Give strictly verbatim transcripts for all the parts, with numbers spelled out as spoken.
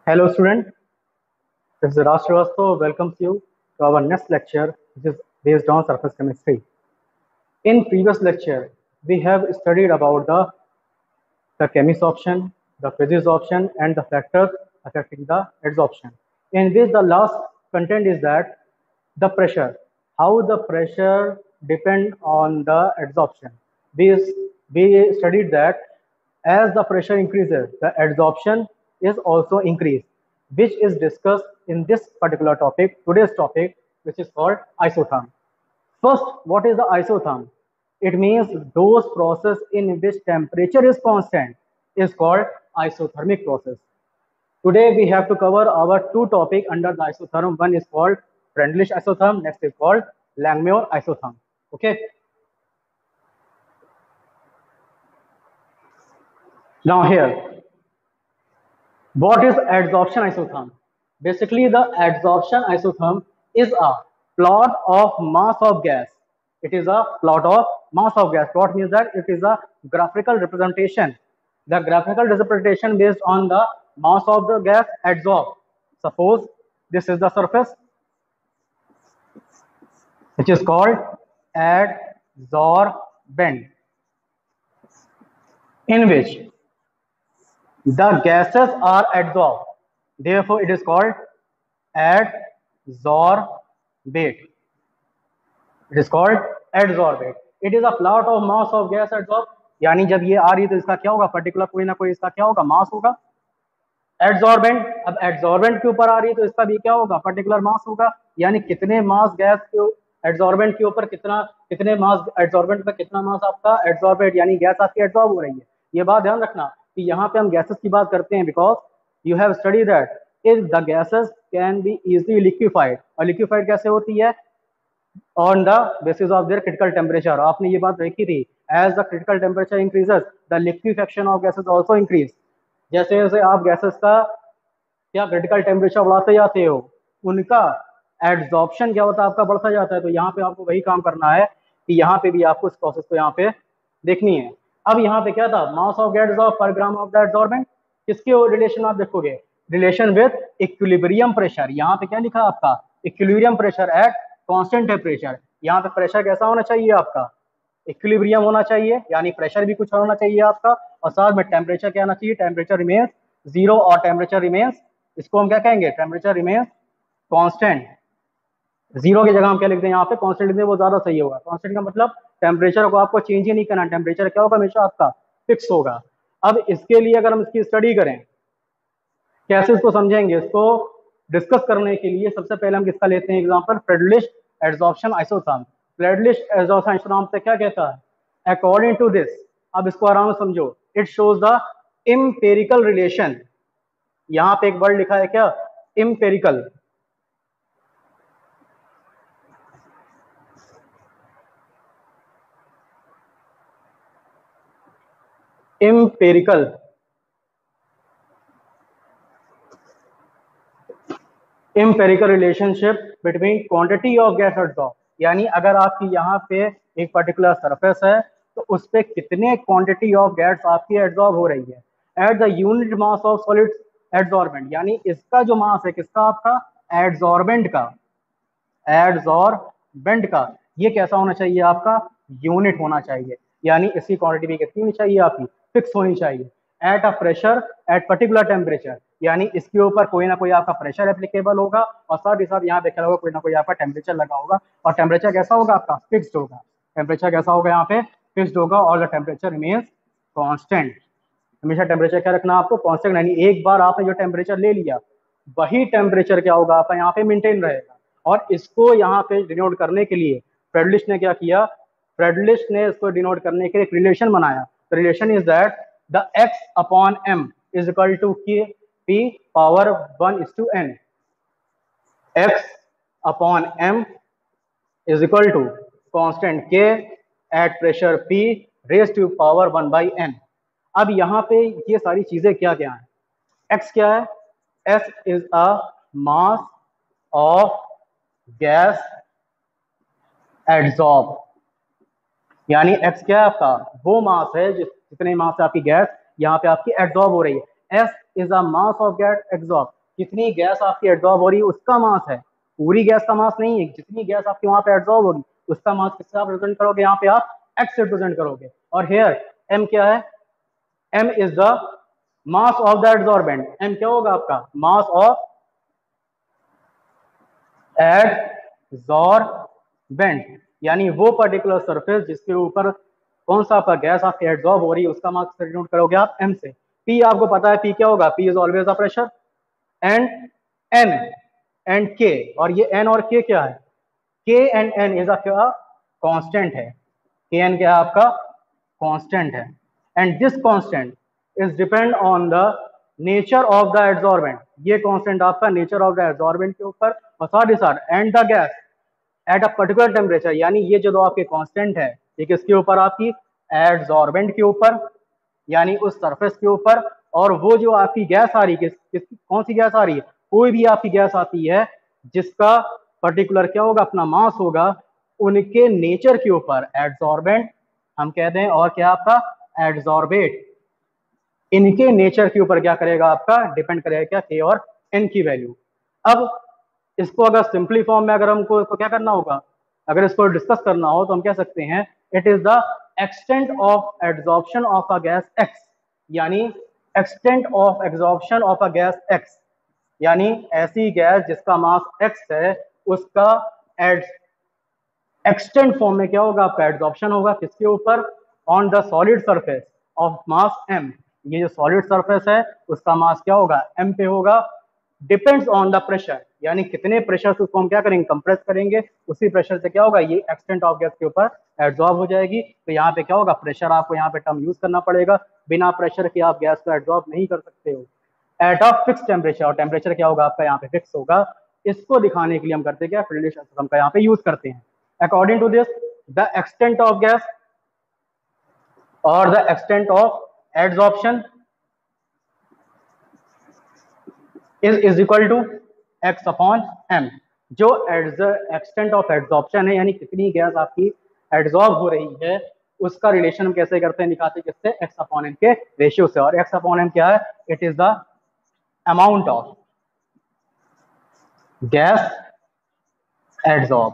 Hello student, this is Raj Srivastava welcomes you to our next lecture which is based on surface chemistry. In previous lecture, we have studied about the, the chemisorption, the physisorption and the factors affecting the adsorption. In which the last content is that the pressure, how the pressure depend on the adsorption. We, we studied that as the pressure increases, the adsorption is also increased, which is discussed in this particular topic, today's topic, which is called isotherm. First, what is the isotherm? It means those process in which temperature is constant is called isothermic process. Today we have to cover our two topic under the isotherm. One is called Freundlich isotherm, next is called Langmuir isotherm. Okay. Now here, what is adsorption isotherm? Basically, the adsorption isotherm is a plot of mass of gas. It is a plot of mass of gas. Plot means that it is a graphical representation. The graphical representation based on the mass of the gas adsorbed. Suppose this is the surface, which is called adsorbent, in which the gases are adsorbed. Therefore, it is called adsorbate. It is called adsorbate. It is a plot of mass of gas adsorbed. यानी जब ये आ रही है तो इसका क्या होगा, particular कोई ना कोई इसका क्या होगा, मास होगा. एडसॉर्बेंट, अब एडसॉर्बेंट के ऊपर आ रही है तो इसका भी क्या होगा, पर्टिकुलर मास होगा. यानी कितने मास गैस के एडसॉर्बेंट के ऊपर कितना, कितने मास एडसॉर्बेंट पर कितना मास आपका एडसॉर्बेट, यानी गैस आपकी एडसॉर्ब हो रही है. ये बात ध्यान रखना कि यहाँ पे हम गैसेस की बात करते हैं because you have study that if the gases can be easily liquefied. और लिक्विफाइड कैसे होती है, on the basis of their critical temperature. आपने ये बात देखी थी, as the critical temperature increases the liquefaction of gases also increase. जैसे जैसे आप गैसेस का क्या क्रिटिकल टेम्परेचर बढ़ाते जाते हो, उनका एड्सॉर्प्शन क्या होता है, आपका बढ़ता जाता है. तो यहाँ पे आपको वही काम करना है कि यहाँ पे भी आपको इस प्रोसेस को यहाँ पे देखनी है. अब यहाँ पे क्या था, मास of gas of per gram of the adsorbent, किसके रिलेशन आप देखोगे, रिलेशन विद इक्विलिब्रियम प्रेशर. यहाँ पे क्या लिखा आपका, equilibrium pressure at constant temperature. यहाँ पे प्रेशर कैसा होना चाहिए आपका, इक्विलिब्रियम होना चाहिए, यानी प्रेशर भी कुछ होना चाहिए आपका, और साथ में टेम्परेचर क्या आना चाहिए, टेम्परेचर रिमेन्स जीरो और टेम्परेचर रिमेन्स, इसको हम क्या कहेंगे, टेम्परेचर रिमेन्स कांस्टेंट. जीरो की जगह हम क्या लिखते हैं यहाँ पे, कांस्टेंट लिखते हैं, वो ज्यादा सही होगा. कांस्टेंट का मतलब टेम्परेचर को आपको चेंज ही नहीं करना, टेम्परेचर क्या होगा, हमेशा आपका फिक्स होगा. अब इसके लिए अगर हम इसकी स्टडी करें, कैसे इसको समझेंगे, इसको डिस्कस करने के लिए सबसे पहले हम किसका लेते हैं example, Freundlich adsorption isotherm. Freundlich adsorption isotherm से क्या कहता है, अकॉर्डिंग टू दिस, अब इसको आराम से समझो, it shows the empirical relation. यहां पे एक वर्ड लिखा है क्या, empirical. Empirical empirical relationship between quantity of gas adsorb. यानी अगर आपकी यहाँ पे एक पर्टिकुलर सरफेस है तो उस पे कितने क्वांटिटी ऑफ गैस आपकी एडसॉर्ब हो रही है at the unit mass of solid adsorbent. यानी इसका जो मास है किसका, आपका एडसॉर्बेंट का, एडसॉर्बेंट का, ये कैसा होना चाहिए आपका, यूनिट होना चाहिए. यानी इसकी क्वांटिटी भी कितनी होनी चाहिए, आपकी फिक्स होनी चाहिए at a pressure at particular temperature. यानी इसके ऊपर कोई ना कोई आपका प्रेशर एप्लीकेबल होगा और साथ ही साथ यहाँ देखा होगा कोई ना कोई आपका टेम्परेचर लगा होगा, और टेम्परेचर कैसा होगा आपका, फिक्स्ड होगा. टेम्परेचर कैसा होगा यहाँ पे, फिक्स्ड होगा, और द टेम्परेचर रिमेन्स कांस्टेंट. हमेशा टेम्परेचर क्या रखना आपको, कांस्टेंट. यानी एक बार आपने जो टेम्परेचर ले लिया वही टेम्परेचर क्या होगा आपका यहाँ पे मेंटेन रहेगा. और इसको यहाँ पे डिनोट करने के लिए फ्रेडलिश ने क्या किया, फ्रेडलिश ने इसको डिनोट करने के लिए एक रिलेशन बनाया. The relation is that the x upon m is equal to p power one is to n. x upon m is equal to constant k at pressure p raise to power one by n. अब यहाँ पे ये सारी चीजें क्या क्या है, x क्या है, s is a mass of gas adsorb. यानी x क्या है आपका, वो मास है जिस जितने मास से आपकी गैस यहाँ पे आपकी एडसॉर्ब हो रही है. s is the mass of gas absorb, कितनी गैस आपकी एब्जॉर्ब हो रही है उसका मास है, पूरी गैस का मास नहीं है, जितनी गैस आपकी वहां पे एब्जॉर्ब होगी उसका मास किससे आप रिप्रेजेंट करोगे, यहाँ पे आप एक्स से रिप्रेजेंट करोगे। और हेयर एम क्या है, m is the mass of the absorbent, m क्या होगा आपका मास ऑफ एब्जॉर्बेंट, यानी वो पर्टिकुलर सरफेस जिसके ऊपर कौन सा आपका गैस आपकी एब्जॉर्ब हो रही है उसका मास डिनोट करोगे आप एम से। पी आपको पता है पी क्या होगा, p is always the pressure, and n and k, और ये एन और के क्या है, के एंड एन इज अ क्या कांस्टेंट है, के एन क्या है आपका कांस्टेंट है, and this constant is depend on the nature of the absorbent, ये कांस्टेंट आपका नेचर ऑफ द एब्जॉर्बेंट के ऊपर, और साथ ही साथ and the gas at a particular temperature, यानी ये जो आपके कांस्टेंट है ये किसके ऊपर आपकी एब्जॉर्बेंट के ऊपर, यानी उस सरफेस के ऊपर, और वो जो आपकी गैस आ रही है किस, किस कौन सी गैस आ रही है, कोई भी आपकी गैस आती है जिसका पर्टिकुलर क्या होगा अपना मास होगा, उनके नेचर के ऊपर एब्जॉर्बेंट हम कहते हैं और क्या आपका एब्जॉर्बेट, इनके नेचर के ऊपर क्या करेगा आपका डिपेंड करेगा क्या के और एन की वैल्यू। अब इसको अगर सिंपली फॉर्म में अगर हमको इसको क्या करना होगा, अगर इसको डिस्कस करना हो तो हम कह सकते हैं it is the extent of absorption of a gas x, यानी extent of absorption of a gas x, यानी ऐसी गैस जिसका मास एक्स है उसका एक्सटेंट फॉर्म में क्या होगा आपका एब्जॉर्प्शन होगा किसके ऊपर, on the solid surface of mass m, ये जो सॉलिड सरफेस है उसका मास क्या होगा एम पे होगा, डिपेंड्स ऑन द प्रेशर, यानी कितने प्रेशर से उसको हम क्या करेंगे कंप्रेस करेंगे, उसी प्रेशर से क्या होगा ये एक्सटेंट ऑफ गैस के ऊपर एब्जॉर्ब हो जाएगी। तो यहाँ पे क्या होगा प्रेशर आपको यहाँ पे टर्म यूज करना पड़ेगा, बिना प्रेशर के आप गैस को एब्जॉर्ब नहीं कर सकते हो एट अ फिक्स टेम्परेचर, और टेम्परेचर क्या होगा आपका यहाँ पे फिक्स होगा। इसको दिखाने के लिए हम करते क्या फ्रेडलिश सिस्टम का यहाँ पे यूज करते हैं। According to this the extent of gas और the extent of absorption is is equal to x upon m, जो एक्सटेंट ऑफ एब्जॉर्प्शन है यानी कितनी गैस आपकी एब्जॉर्ब हो रही है उसका रिलेशन हम कैसे करते हैं, दिखाते हैं किससे, एक्स अपॉन एम के रेशियो से। और एक्स अपॉन एम क्या है, it is the amount of gas absorb,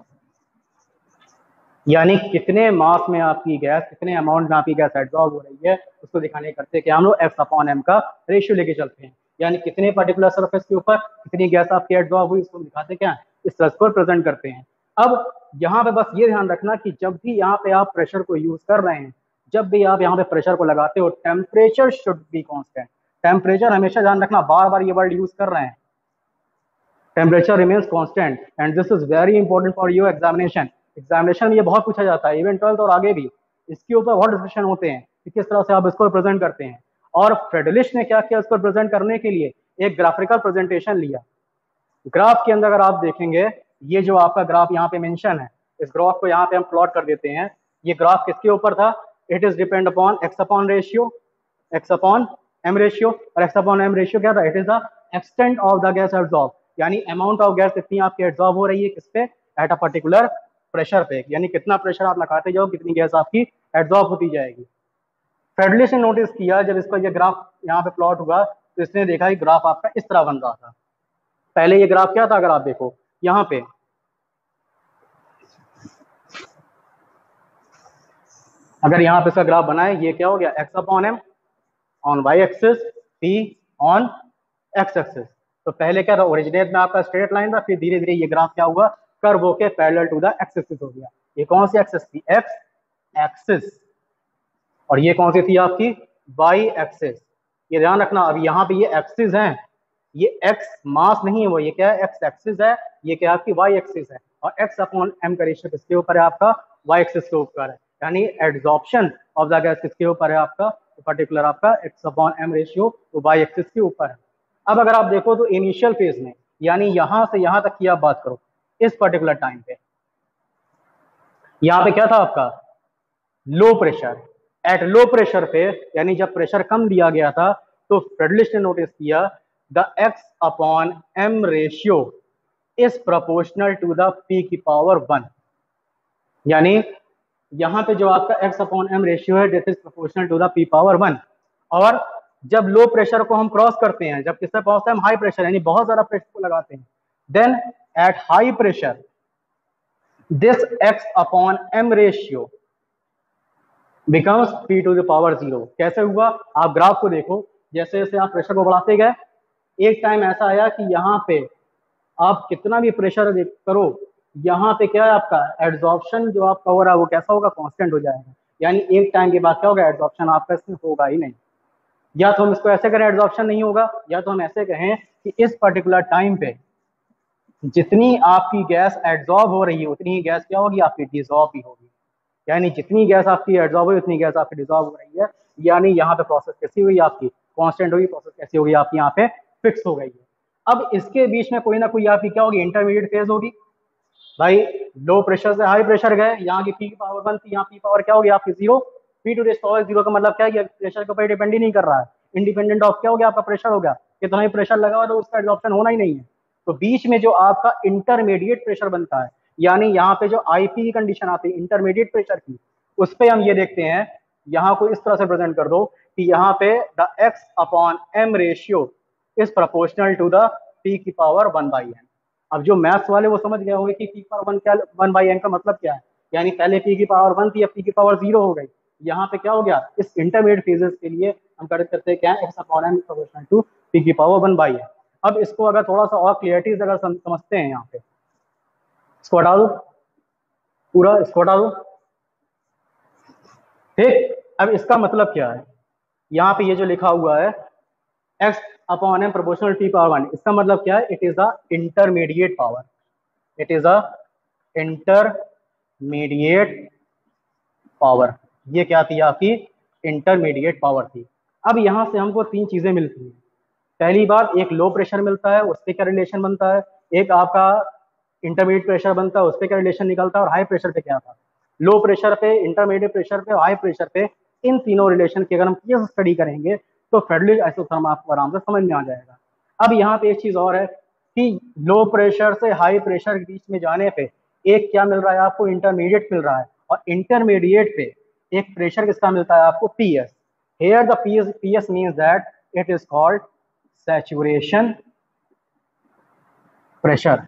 यानी कितने मास में आपकी गैस, कितने अमाउंट में आपकी गैस एब्जॉर्ब हो रही है उसको दिखाने करते हैं कि हम लोग एक्स अपॉन एम का रेशियो लेके चलते हैं, यानी कितने पर्टिकुलर सरफेस के ऊपर कितनी गैस आपकी एब्जॉर्ब हुई उसको दिखाते क्या है, इस तरह को प्रेजेंट करते हैं। अब यहाँ पे बस ये ध्यान रखना कि जब भी यहाँ पे आप प्रेशर को यूज कर रहे हैं, जब भी आप यहाँ पे प्रेशर को लगाते हो temperature should be constant, temperature हमेशा ध्यान रखना, बार बार ये वर्ड यूज कर रहे हैं, temperature remains constant and this is very important for your examination. Examination में ये बहुत पूछा जाता है, इवन ट्वेल्थ और आगे भी इसके ऊपर बहुत डिस्कशन होते हैं कि किस तरह से आप इसको प्रेजेंट करते हैं। और फ्रेडलिश ने क्या किया, इसको प्रेजेंट करने के लिए एक ग्राफिकल प्रेजेंटेशन लिया। ग्राफ के अंदर अगर आप देखेंगे ये जो आपका ग्राफ यहाँ पे मेंशन है, इस ग्राफ को यहाँ पे हम प्लॉट कर देते हैं। ये ग्राफ किसके ऊपर था, it is depend upon x upon ratio, x upon m ratio, और एक्स अपॉन एम रेशियो क्या था, it is the extent of the gas absorb, यानी अमाउंट ऑफ गैस कितनी आपकी एब्जॉर्ब हो रही है किस पे, एट अ पर्टिकुलर प्रेशर पे, यानी कितना प्रेशर आप लगाते जाओ कितनी गैस आपकी एब्जॉर्ब होती जाएगी। फ्रेडलिश ने नोटिस किया जब इसका ये ग्राफ यहाँ पे प्लॉट हुआ तो इसने देखा कि ग्राफ आपका इस तरह बन रहा था। पहले ये ग्राफ क्या था, अगर आप देखो यहाँ पे अगर यहाँ पे इसका ग्राफ बनाए, ये क्या हो गया x upon m on y axis, p on x axis. तो पहले क्या था, ओरिजिनेट में आपका स्ट्रेट लाइन था, फिर धीरे धीरे ये ग्राफ क्या हुआ कर्व होके parallel to the x axis हो गया। ये कौन सी एक्सिस थी, एक्स एक्सिस, और ये कौन सी थी आपकी वाई एक्सिस। ये ध्यान रखना, अब यहाँ पे ये एक्सिस हैं, ये एक्स मास नहीं है वो, ये क्या है एक्स एक्सिस है, ये क्या आपकी वाई एक्सिस है, और एक्स अपॉन एम का रेशियो किसके ऊपर है आपका वाई एक्सिस के ऊपर है, यानी एब्जॉर्प्शन ऑफ द गैस किसके ऊपर है आपका पर्टिकुलर आपका एक्स अपॉन एम रेशियो तो वाई एक्सिस के ऊपर है। अब अगर आप देखो तो इनिशियल फेज में, यानी यहां से यहां तक की आप बात करो इस पर्टिकुलर टाइम पे, यहाँ पे क्या था आपका low pressure, at low pressure पे, यानी जब प्रेशर कम दिया गया था तो फ्रेडलिश ने नोटिस किया the x upon m ratio is proportional to the p की पावर वन, यानी यहाँ पे जो आपका एक्स अपॉन एम रेशियो है this is proportional to the p power one, और जब लो प्रेशर को हम क्रॉस करते हैं, जब किससे पहुंचते हैं हम, हाई प्रेशर, यानी बहुत ज्यादा प्रेशर को लगाते हैं, then at high pressure this x upon m ratio becomes p to the power zero. कैसे हुआ, आप ग्राफ को देखो, जैसे जैसे आप प्रेशर को बढ़ाते गए, एक टाइम ऐसा आया कि यहाँ पे आप कितना भी प्रेशर करो, यहाँ पे क्या है आपका एड्सॉर्प्शन जो आपका हो रहा है वो कैसा होगा, कांस्टेंट हो जाएगा। यानी एक टाइम के बाद क्या होगा, एड्सॉर्प्शन आपका इसमें होगा ही नहीं। या तो हम इसको ऐसे करें एड्सॉर्प्शन नहीं होगा, या तो हम ऐसे कहें कि इस पर्टिकुलर टाइम पे जितनी आपकी गैस एड्सॉर्ब हो रही है उतनी ही गैस क्या होगी, आपकी डिसॉल्व भी होगी। यानी जितनी गैस आपकी एड्सॉर्ब हुई उतनी गैस आपकी डिसॉल्व हो रही है। यानी यहाँ पे प्रोसेस कैसी हुई आपकी, कांस्टेंट हुई, प्रोसेस कैसी होगी आपकी यहाँ पे फिक्स हो गई है। अब इसके बीच में कोई ना कोई आपकी क्या होगी, इंटरमीडिएट फेज होगी। भाई लो प्रेशर से हाई प्रेशर गए, यहाँ की पी की पावर वन थी, यहाँ पी पावर क्या होगी आपकी zero, p to raise power zero का मतलब क्या है, प्रेशर के ऊपर डिपेंड ही नहीं कर रहा है, इंडिपेंडेंट ऑफ क्या हो गया आपका प्रेशर हो गया, कितना ही प्रेशर लगा हुआ तो उसका एब्जॉर्प्शन होना ही नहीं है। तो बीच में जो आपका इंटरमीडिएट प्रेशर बनता है, यानी यहाँ पे जो आईपी की कंडीशन आती है इंटरमीडिएट प्रेशर की, उस पर हम ये देखते हैं, यहाँ को इस तरह से प्रेजेंट कर दो कि यहाँ पे the x upon m ratio is proportional to the p की पावर वन बाई एन। अब जो मैथ्स वाले वो समझ गए होंगे कि पी की पावर वन क्या, वन बाई एन का मतलब क्या है, यानी पहले पी की पावर वन थी, अब पी की पावर जीरो हो गई। यहाँ पे क्या हो गया, इस इंटरमीडिएट फेजेस के लिए हम कर करते हैं क्या, x upon m proportional to p की पावर वन बाई एन। अब इसको अगर थोड़ा सा और क्लियरिटी से अगर समझते हैं, यहाँ पे इसको हटा दो, पूरा इसको हटा दो, ठीक। अब इसका मतलब क्या है, यहाँ पे ये जो लिखा हुआ है x upon m proportional to power one, इसका मतलब क्या है, it is a intermediate power, it is a intermediate power. ये क्या थी आपकी, इंटरमीडिएट पावर थी। अब यहाँ से हमको तीन चीजें मिलती हैं। पहली बात, एक लो प्रेशर मिलता है, उससे क्या रिलेशन बनता है, एक आपका इंटरमीडिएट प्रेशर बनता है, उससे क्या रिलेशन निकलता है, और हाई प्रेशर पे क्या था, लो प्रेशर पे, इंटरमीडिएट प्रेशर पे, हाई प्रेशर पे, इन तीनों रिलेशन की अगर हम केस स्टडी करेंगे तो फ्रेडरिक आइसोथर्म आपको आराम से समझ में आ जाएगा। अब यहाँ पे एक चीज और है कि लो प्रेशर से हाई प्रेशर के बीच में जाने पे एक क्या मिल रहा है आपको, इंटरमीडिएट मिल रहा है, और इंटरमीडिएट पे एक प्रेशर किसका मिलता है आपको, PS. Here the PS PS means that it is called saturation pressure.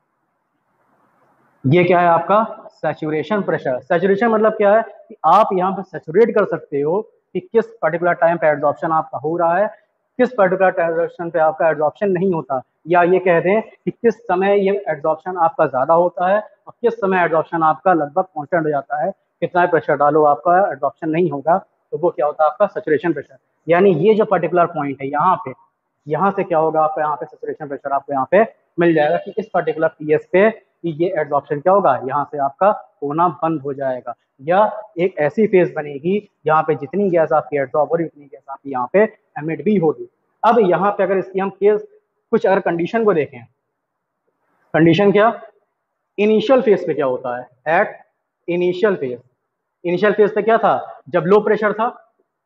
ये क्या है आपका, सैचुरेशन प्रेशर। सैचुरेशन मतलब क्या है कि आप यहाँ पे सैचुरेट कर सकते हो कि किस पर्टिकुलर टाइम पे एब्जॉर्प्शन आपका हो रहा है, किस पर्टिकुलर टाइम पे आपका एब्जॉर्प्शन नहीं होता, या ये कह दें कि किस समय ये एब्जॉर्प्शन आपका ज्यादा होता है और किस समय एब्जॉर्प्शन आपका लगभग कांस्टेंट हो जाता है। कितना प्रेशर डालो आपका एब्जॉर्प्शन नहीं होगा, तो वो क्या होता है आपका सैचुरेशन प्रेशर। यानी ये जो पर्टिकुलर पॉइंट है यहाँ पे, यहाँ से क्या होगा आपका, यहाँ पे सैचुरेशन प्रेशर आपको यहाँ पे मिल जाएगा कि इस पर्टिकुलर पीएस पे कि ये एब्जॉर्प्शन क्या होगा, यहाँ से आपका होना बंद हो जाएगा, या एक ऐसी फेज बनेगी यहाँ पे जितनी गैस आपकी एब्जॉर्ब हो रही उतनी गैस आपकी यहाँ पे एमिट भी होगी। अब यहाँ पे अगर इसकी हम केस कुछ अगर कंडीशन को देखें, कंडीशन क्या, इनिशियल फेज पे क्या होता है, at initial phase, initial phase पे क्या था, जब लो प्रेशर था,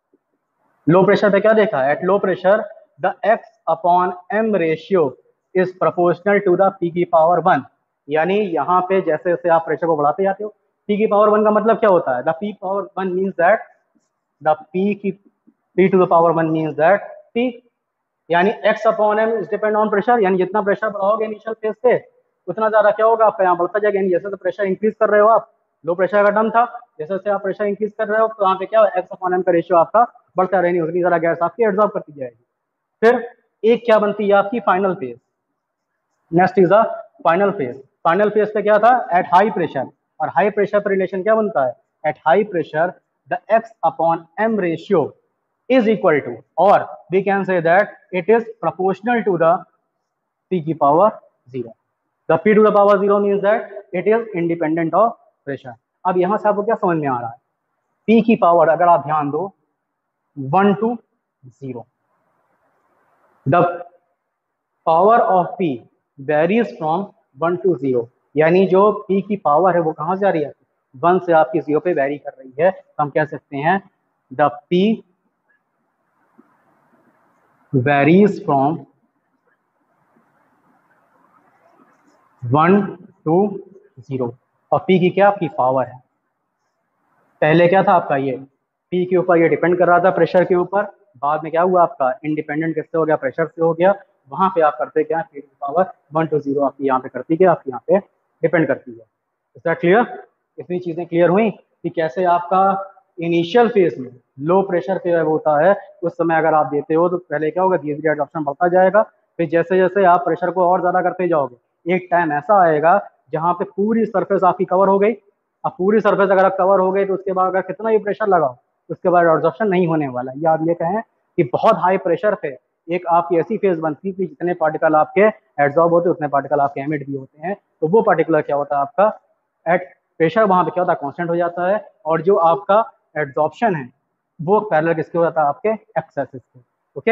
लो प्रेशर पे क्या देखा, at low pressure the x upon m ratio is proportional to the p की पावर वन। यानी यहाँ पे जैसे जैसे आप प्रेशर को बढ़ाते जाते हो, पी की पावर वन का मतलब क्या होता है, the p power one means that the p की p to the power one means that p, यानी x upon m is depend on pressure, यानी जितना प्रेशर बढ़ाओगे इनिशियल फेज पे उतना ज्यादा क्या होगा आपका यहाँ बढ़ता जाएगा। जैसे तो प्रेशर इंक्रीज कर रहे हो आप, लो प्रेशर का टर्म था, जैसे जैसे आप प्रेशर इंक्रीज कर रहे हो तो यहाँ पे क्या एक्स अपॉन एम का रेशियो आपका बढ़ता रहेगी, उतनी ज्यादा गैस आपकी एब्जॉर्ब करती जाएगी। फिर एक क्या बनती है आपकी final phase, next is the final phase. Final phase पे क्या था, एट हाई प्रेशर, और हाई प्रेशर पर रिलेशन क्या बनता है, at high pressure the x upon m ratio is equal to, or we can say that it is proportional to the p की power zero. The p to the power zero means that it is independent of pressure. अब यहां से आपको क्या समझ में आ रहा है, p की पावर अगर आप ध्यान दो one to zero, the power of p varies from one to zero, यानी जो p की पावर है वो कहां से आ रही है, वन से आपकी जीरो पे वेरी कर रही है। तो हम कह सकते हैं the p varies from one to zero, और p की क्या आपकी पावर है। पहले क्या था आपका, ये p के ऊपर ये डिपेंड कर रहा था प्रेशर के ऊपर, बाद में क्या हुआ आपका इंडिपेंडेंट किससे हो गया, प्रेशर से हो गया। वहां पे आप करते क्या, p to power one to zero आपकी यहाँ पे करती क्या, आपकी यहाँ पे डिपेंड करती है। Is that clear? इतनी चीजें क्लियर हुई कि कैसे आपका इनिशियल फेज में लो प्रेशर पे होता है, उस समय अगर आप देते हो तो पहले क्या होगा, धीरे धीरे एडॉप्शन बढ़ता जाएगा। फिर जैसे जैसे आप प्रेशर को और ज्यादा करते जाओगे, एक टाइम ऐसा आएगा जहाँ पे पूरी सरफेस आपकी कवर हो गई। अब पूरी सरफेस अगर आप कवर हो गई तो उसके बाद अगर कितना भी प्रेशर लगाओ उसके बाद एडॉप्शन नहीं होने वाला। या आप ये कहें कि बहुत हाई प्रेशर पे एक आपकी ऐसी फेज बनती है कि जितने पार्टिकल आपके एब्जॉर्ब होते हैं उतने पार्टिकल आपके एमिट भी होते हैं। तो वो पार्टिकुलर क्या होता है आपका एट प्रेशर वहां पे क्या होता है, कांस्टेंट हो जाता है। और जो आपका एब्जॉर्प्शन है वो पैरेलल किसके हो जाता है, आपके एक्स एक्सिस के। Okay,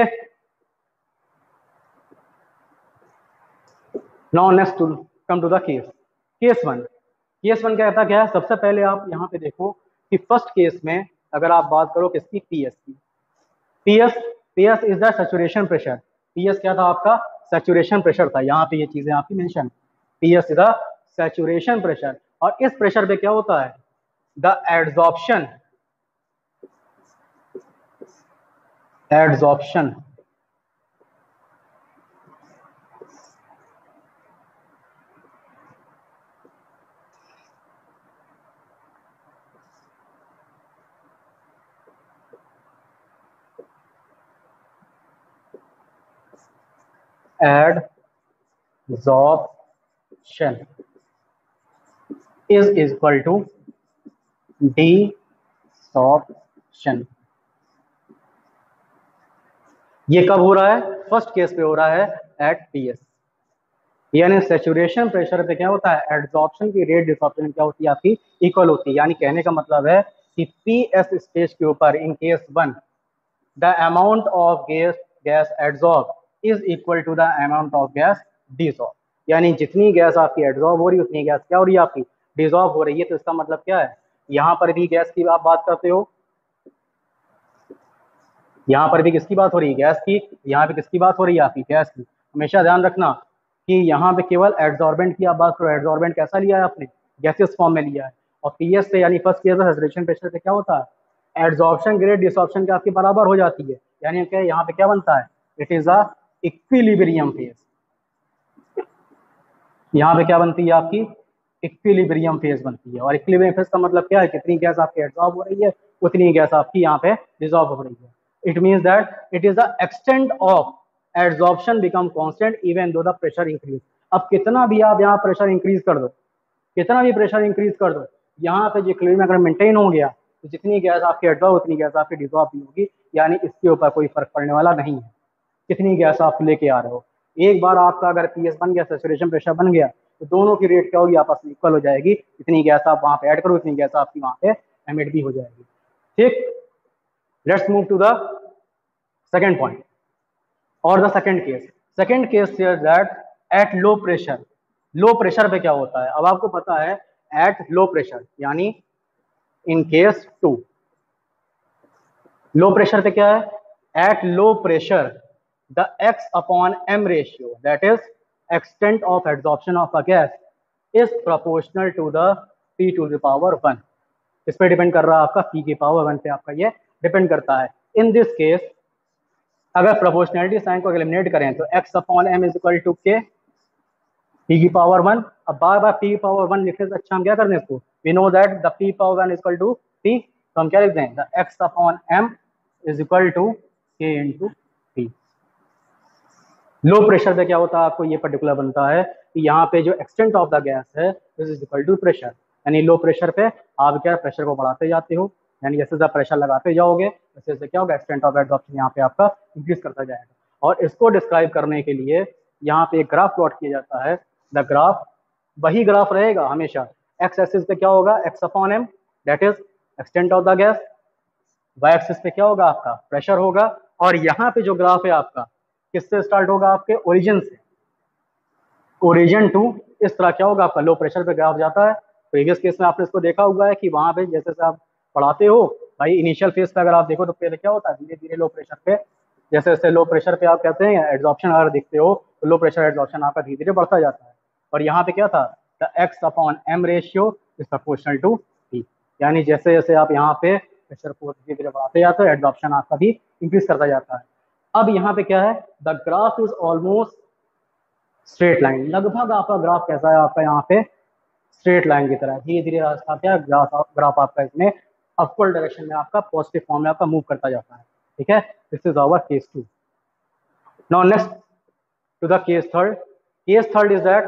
now next to come to the case case one. Case one क्या कहता क्या है, सबसे पहले आप यहाँ पे देखो कि फर्स्ट केस में अगर आप बात करो किसकी, पीएस की। PS PS is the saturation pressure. PS क्या था आपका, सैचुरेशन प्रेशर था। यहाँ पे ये चीजें आपकी mention, PS is the saturation pressure. और इस प्रेशर पे क्या होता है, the adsorption adsorption adsorption is equal to desorption. ये कब हो रहा है, फर्स्ट केस पे हो रहा है एट पीएस। यानी सैचुरेशन प्रेशर पे क्या होता है, एड्सॉर्प्शन की रेट डिसॉर्प्शन क्या होती है आपकी, इक्वल होती है। यानी कहने का मतलब है कि पीएस स्टेज के ऊपर in case one the amount of gas gas adsorb is equal to the amount of gas desorb. यानी जितनी गैस आपकी एड्सॉर्ब हो रही है उतनी गैस क्या हो रही है, आपकी डिसॉर्ब हो रही है। तो इसका मतलब क्या है, यहाँ पर भी गैस की आप बात करते हो, यहाँ पर भी किसकी बात हो रही है, गैस की। यहाँ पे किसकी बात हो रही है, आपकी गैस की। हमेशा ध्यान रखना कि यहाँ पे केवल एड्सॉर्बेंट की आप बात करो, एड्सॉर्बेंट कैसा लिया है आपने, गैसेस फॉर्म में लिया है। और पीएस से यानी फर्स्ट केस सैचुरेशन प्रेशर पे क्या होता है, एड्सॉर्प्शन ग्रेड डिसॉर्प्शन के आपके बराबर हो जाती है। यानी क्या यहाँ पे क्या बनता है, it is a equilibrium phase. यहाँ पे क्या बनती है आपकी, इक्विलिब्रियम फेज बनती है। और इक्विलिब्रियम फेज का मतलब क्या है, कितनी गैस आपकी एड्सॉर्ब हो रही है उतनी गैस आपकी यहाँ पे डिसॉल्व हो रही है। It means that it is the extent of adsorption become constant even though the pressure increase. अब कितना भी आप यहाँ प्रेशर इंक्रीज कर दो, कितना भी प्रेशर इंक्रीज कर दो, यहाँ पे जो इक्विलिब्रियम अगर मेंटेन हो गया तो जितनी गैस आपकी एड्सॉर्ब उतनी गैस आपकी डिसॉल्व भी होगी। यानी इसके ऊपर कोई फर्क पड़ने वाला नहीं है कितनी गैस आप लेके आ रहे हो। एक बार आपका अगर पीएस बन गया, सैचुरेशन प्रेशर बन गया, तो दोनों की रेट क्या होगी, आपस में इक्वल हो जाएगी। इतनी गैस आप वहां पे ऐड करो इतनी गैस आपकी वहां पे एमिट भी हो जाएगी। ठीक, let's move to the second point और the second case. Second case here that at low pressure, low pressure पे क्या होता है, अब आपको पता है एट लो प्रेशर यानी in case two, low pressure पे क्या है, at low pressure the x upon m ratio, that is extent of adsorption of a gas, is proportional to the p to the power one. इस पे depend कर रहा है आपका p की पावर वन पे आपका ये डिपेंड करता है। इन दिस केस अगर प्रोपोर्शनलिटी साइन को एलिमिनेट करें तो x upon m is equal to k p की पावर वन। अब बार बार p की पावर वन लिखने से अच्छा हम क्या कर दें इसको, we know that the p power one is equal to p, तो हम क्या लिख दें, the x upon m is equal to k into p। Low pressure पे क्या होता है, आपको ये पर्टिकुलर बनता है कि यहाँ पे जो एक्सटेंट ऑफ द गैस है this is equal to pressure. यानी लो प्रेशर पे आप क्या प्रेशर को बढ़ाते जाते हो, यानी जैसे जैसे प्रेशर लगाते जाओगे वैसे वैसे क्या होगा, एक्सटेंट ऑफ एडसॉर्प्शन यहाँ पे आपका इंक्रीज करता जाएगा। और इसको डिस्क्राइब करने के लिए यहाँ पे एक ग्राफ प्लॉट किया जाता है। द ग्राफ वही ग्राफ रहेगा हमेशा, एक्स एक्सिस पे क्या होगा, x upon m that is extent of the gas, y axis पे क्या होगा आपका प्रेशर होगा। और यहाँ पे जो ग्राफ है आपका किससे स्टार्ट होगा, आपके ओरिजिन से, ओरिजिन टू इस तरह क्या होगा आपका लो प्रेशर पे ग्राफ जाता है। प्रीवियस केस में आपने इसको देखा हुआ है कि वहां पे जैसे जैसे आप पढ़ाते हो भाई इनिशियल फेज पे अगर आप देखो तो पहले क्या होता है, धीरे धीरे लो प्रेशर पे जैसे जैसे लो प्रेशर पे आप कहते हैं एड्सॉर्प्शन अगर देखते हो तो लो प्रेशर एड्सॉर्प्शन आपका धीरे धीरे बढ़ता जाता है। और यहाँ पे क्या था, the x upon m ratio is proportional to p. यानी जैसे जैसे आप यहाँ पे प्रेशर को धीरे धीरे बढ़ाते जाते हो, एड्जॉर्प्शन आपका भी इंक्रीज करता जाता है। अब यहाँ पे क्या है, the graph is almost straight line, लगभग आपका ग्राफ कैसा है आपका यहाँ पे स्ट्रेट लाइन की तरह धीरे धीरे रास्ता क्या ग्राफ ग्राफ आपका इसमें अपवर्ड डायरेक्शन में आपका पॉजिटिव फॉर्म में आपका मूव करता जाता है। ठीक है, this is our case two. Now next to the case third. Case third is that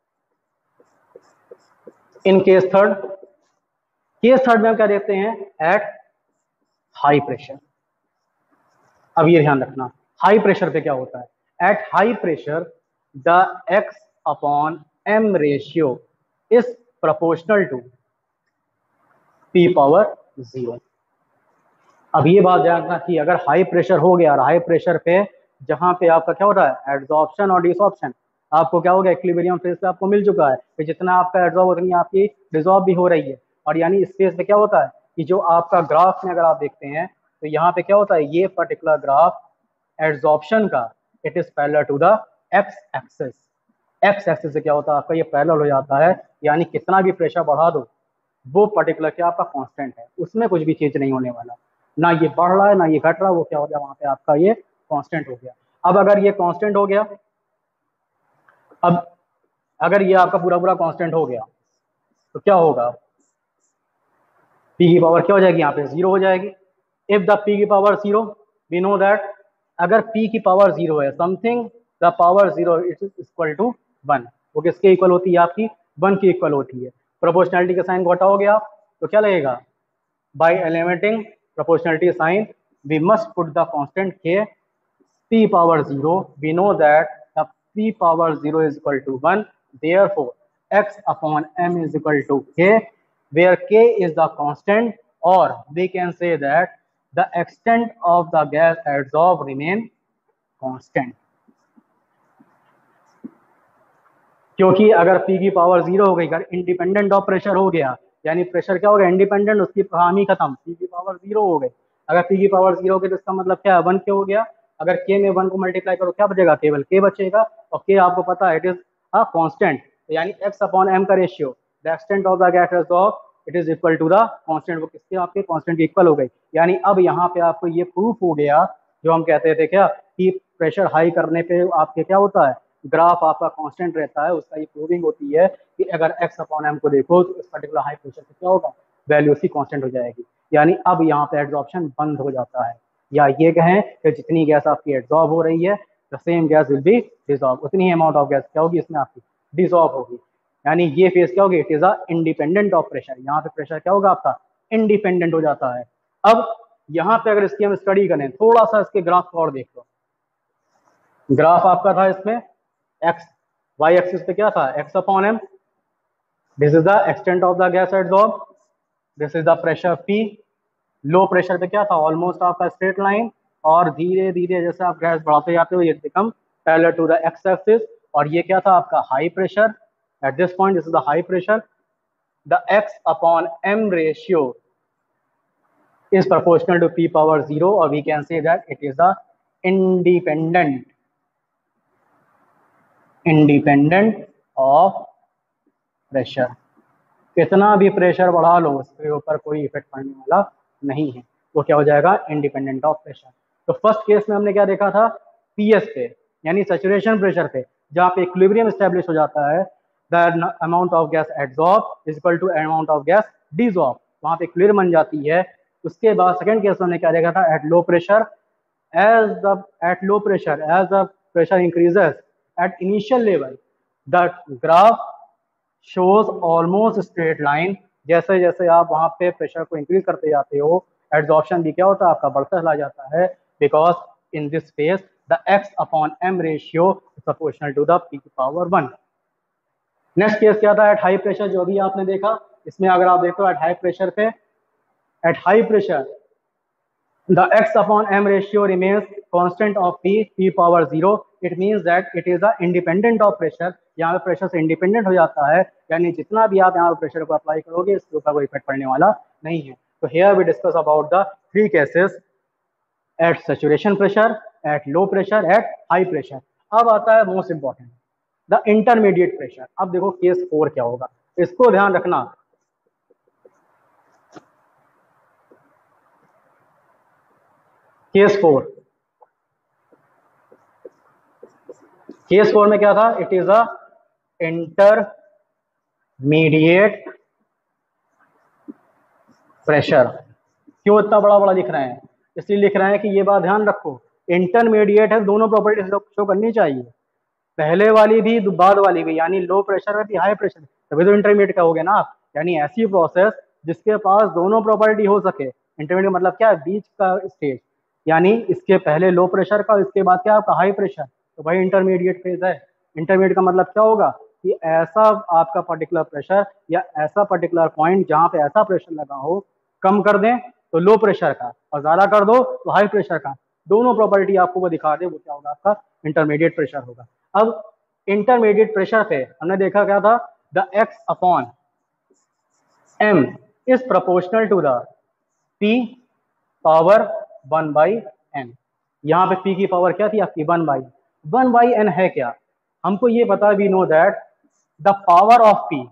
in case third case third में हम क्या देखते हैं, एट हाई प्रेशर। अब ये ध्यान रखना, हाई प्रेशर पे क्या होता है, at high pressure the x upon m ratio is proportional to p power zero. अब ये बात ध्यान रखना कि अगर हाई प्रेशर हो गया और हाई प्रेशर पे जहां पे आपका क्या हो रहा है एड्सॉर्प्शन और डिसॉर्प्शन, आपको क्या हो गया इक्विलिब्रियम फेज पे आपको मिल चुका है कि जितना आपका एड्सॉर्ब उतनी आपकी डिसॉल्व भी हो रही है। और यानी इस फेज पे क्या होता है कि जो आपका ग्राफ में अगर आप देखते हैं तो यहाँ पे क्या होता है, ये पर्टिकुलर ग्राफ एड्सॉर्प्शन का it is parallel to the x axis. X axis से क्या होता है आपका ये पैरेलल हो जाता है, यानी कितना भी प्रेशर बढ़ा दो वो पर्टिकुलर क्या आपका कांस्टेंट है, उसमें कुछ भी चेंज नहीं होने वाला, ना ये बढ़ रहा है ना ये घट रहा है, वो क्या हो गया वहां पे आपका ये कांस्टेंट हो गया। अब अगर ये कांस्टेंट हो गया, अब अगर ये आपका पूरा पूरा कांस्टेंट हो गया तो क्या होगा, पी की पावर क्या हो जाएगी यहाँ पे जीरो हो जाएगी। इफ द पी की power zero we know that अगर पी की पावर जीरो है something the power zero it is equal to one, वो किसके इक्वल होती है आपकी वन की इक्वल होती है। प्रोपोर्शनैलिटी का साइन को हटाओगे आप तो क्या लगेगा, by eliminating proportionality sign we must put the constant के p power zero, we know that the p power zero is equal to one, therefore x upon m is equal to k, where k is the constant, or we can say that the extent of the gas adsorbed remain constant। क्योंकि अगर p की power zero हो गई, अगर independent of pressure हो गया, यानी pressure क्या हो गया इंडिपेंडेंट, उसकी कहानी खत्म, p की पावर जीरो हो गई। अगर p की पावर जीरो हो गई तो इसका मतलब क्या है वन के हो गया, अगर k में वन को मल्टीप्लाई करो क्या बचेगा, केवल k बचेगा, और k आपको पता है इट इज अ कांस्टेंट, यानी x अपॉन m का ratio the extent of the gas adsorb it is equal to the constant, वो किसके आपके कांस्टेंट के इक्वल हो गई। यानी अब यहाँ पे आपको ये प्रूफ हो गया जो हम कहते थे क्या कि प्रेशर हाई करने पे आपके क्या होता है ग्राफ आपका कांस्टेंट रहता है, उसका ये प्रूविंग होती है कि अगर x अपॉन m को देखो तो इस पर्टिकुलर हाई प्रेशर पे क्या होगा वैल्यू उसकी कांस्टेंट हो जाएगी। यानी अब यहाँ पे एड्सॉर्प्शन बंद हो जाता है, या ये कहें कि जितनी गैस आपकी एड्सॉर्ब हो रही है the same gas will be dissolve, उतनी अमाउंट ऑफ गैस क्या होगी इसमें आपकी डिसॉल्व होगी। यानी ये फेज क्या होगी it is a independent of pressure, यहाँ पे प्रेशर क्या होगा आपका इंडिपेंडेंट हो जाता है। अब यहाँ पे अगर इसकी हम स्टडी करें थोड़ा सा इसके ग्राफ को और देख लो, ग्राफ आपका था इसमें एक्स वाई एक्सिस पे क्या था x upon m, this is the extent of the gas adsorb, this is the pressure p, low pressure पे क्या था ऑलमोस्ट आपका स्ट्रेट लाइन, और धीरे धीरे जैसे आप गैस बढ़ाते जाते हो ये become parallel to the x axis, और ये क्या था आपका high pressure at this point, this is the high pressure, the x upon m ratio is proportional to p power zero, or we can say that it is the independent independent of pressure। कितना भी pressure बढ़ा लो उसके ऊपर कोई effect पड़ने वाला नहीं है, वो क्या हो जाएगा इंडिपेंडेंट ऑफ प्रेशर। तो फर्स्ट केस में हमने क्या देखा था पीएस पे यानी सैचुरेशन प्रेशर पे, जहाँ पे इक्विलिब्रियम एस्टेब्लिश हो जाता है the amount of gas adsorb is equal to amount of gas desorb, वहाँ पे इक्विलिब्रियम बन जाती है। उसके बाद सेकंड केस में हमने क्या देखा था at low pressure, as the at low pressure as the pressure increases at initial level the graph shows almost straight line, जैसे जैसे आप वहां पे प्रेशर को इंक्रीज करते जाते हो एड्सॉर्प्शन भी क्या होता है आपका बढ़ता चला जाता है, because in this phase the x upon m ratio is proportional to the p की पावर वन। नेक्स्ट केस क्या था एट हाई प्रेशर, जो भी आपने देखा इसमें अगर आप देखो एट हाई प्रेशर पे at high pressure the x upon m ratio remains constant of p p power zero, it means that it is a independent of pressure, यहाँ पे प्रेशर से इंडिपेंडेंट हो जाता है, यानी जितना भी आप यहाँ पे प्रेशर को अप्लाई करोगे इसके ऊपर कोई इफेक्ट पड़ने वाला नहीं है। तो here we discuss about the three cases at saturation pressure, at low pressure, at high pressure। अब आता है most important the intermediate pressure. अब देखो केस फोर क्या होगा, इसको ध्यान रखना। केस फोर, केस फोर में क्या था, it is a intermediate pressure. क्यों इतना बड़ा बड़ा लिख रहे हैं, इसलिए लिख रहे हैं कि ये बात ध्यान रखो, इंटरमीडिएट है, दोनों प्रॉपर्टी शो करनी चाहिए, पहले वाली भी बाद वाली भी, यानी लो प्रेशर है भी हाई प्रेशर, तभी तो इंटरमीडिएट कहोगे ना आप। यानी ऐसी प्रोसेस जिसके पास दोनों प्रॉपर्टी हो सके। इंटरमीडिएट मतलब क्या है, बीच का स्टेज, यानी इसके पहले लो प्रेशर का, इसके बाद क्या आपका हाई प्रेशर, तो भाई इंटरमीडिएट फेज है। इंटरमीडिएट का मतलब क्या होगा कि ऐसा आपका पर्टिकुलर प्रेशर या ऐसा पर्टिकुलर पॉइंट जहाँ पे ऐसा प्रेशर लगा हो, कम कर दें तो लो प्रेशर का, और ज्यादा कर दो तो हाई प्रेशर का, दोनों प्रॉपर्टी आपको वो दिखा दे, वो क्या होगा, आपका इंटरमीडिएट प्रेशर होगा। अब इंटरमीडिएट प्रेशर पे हमने देखा क्या था, the x upon m is proportional to the p power one by n. यहाँ पे पी की पावर क्या थी आपकी, one by one by n है क्या, हमको ये पता, we know that the power of p,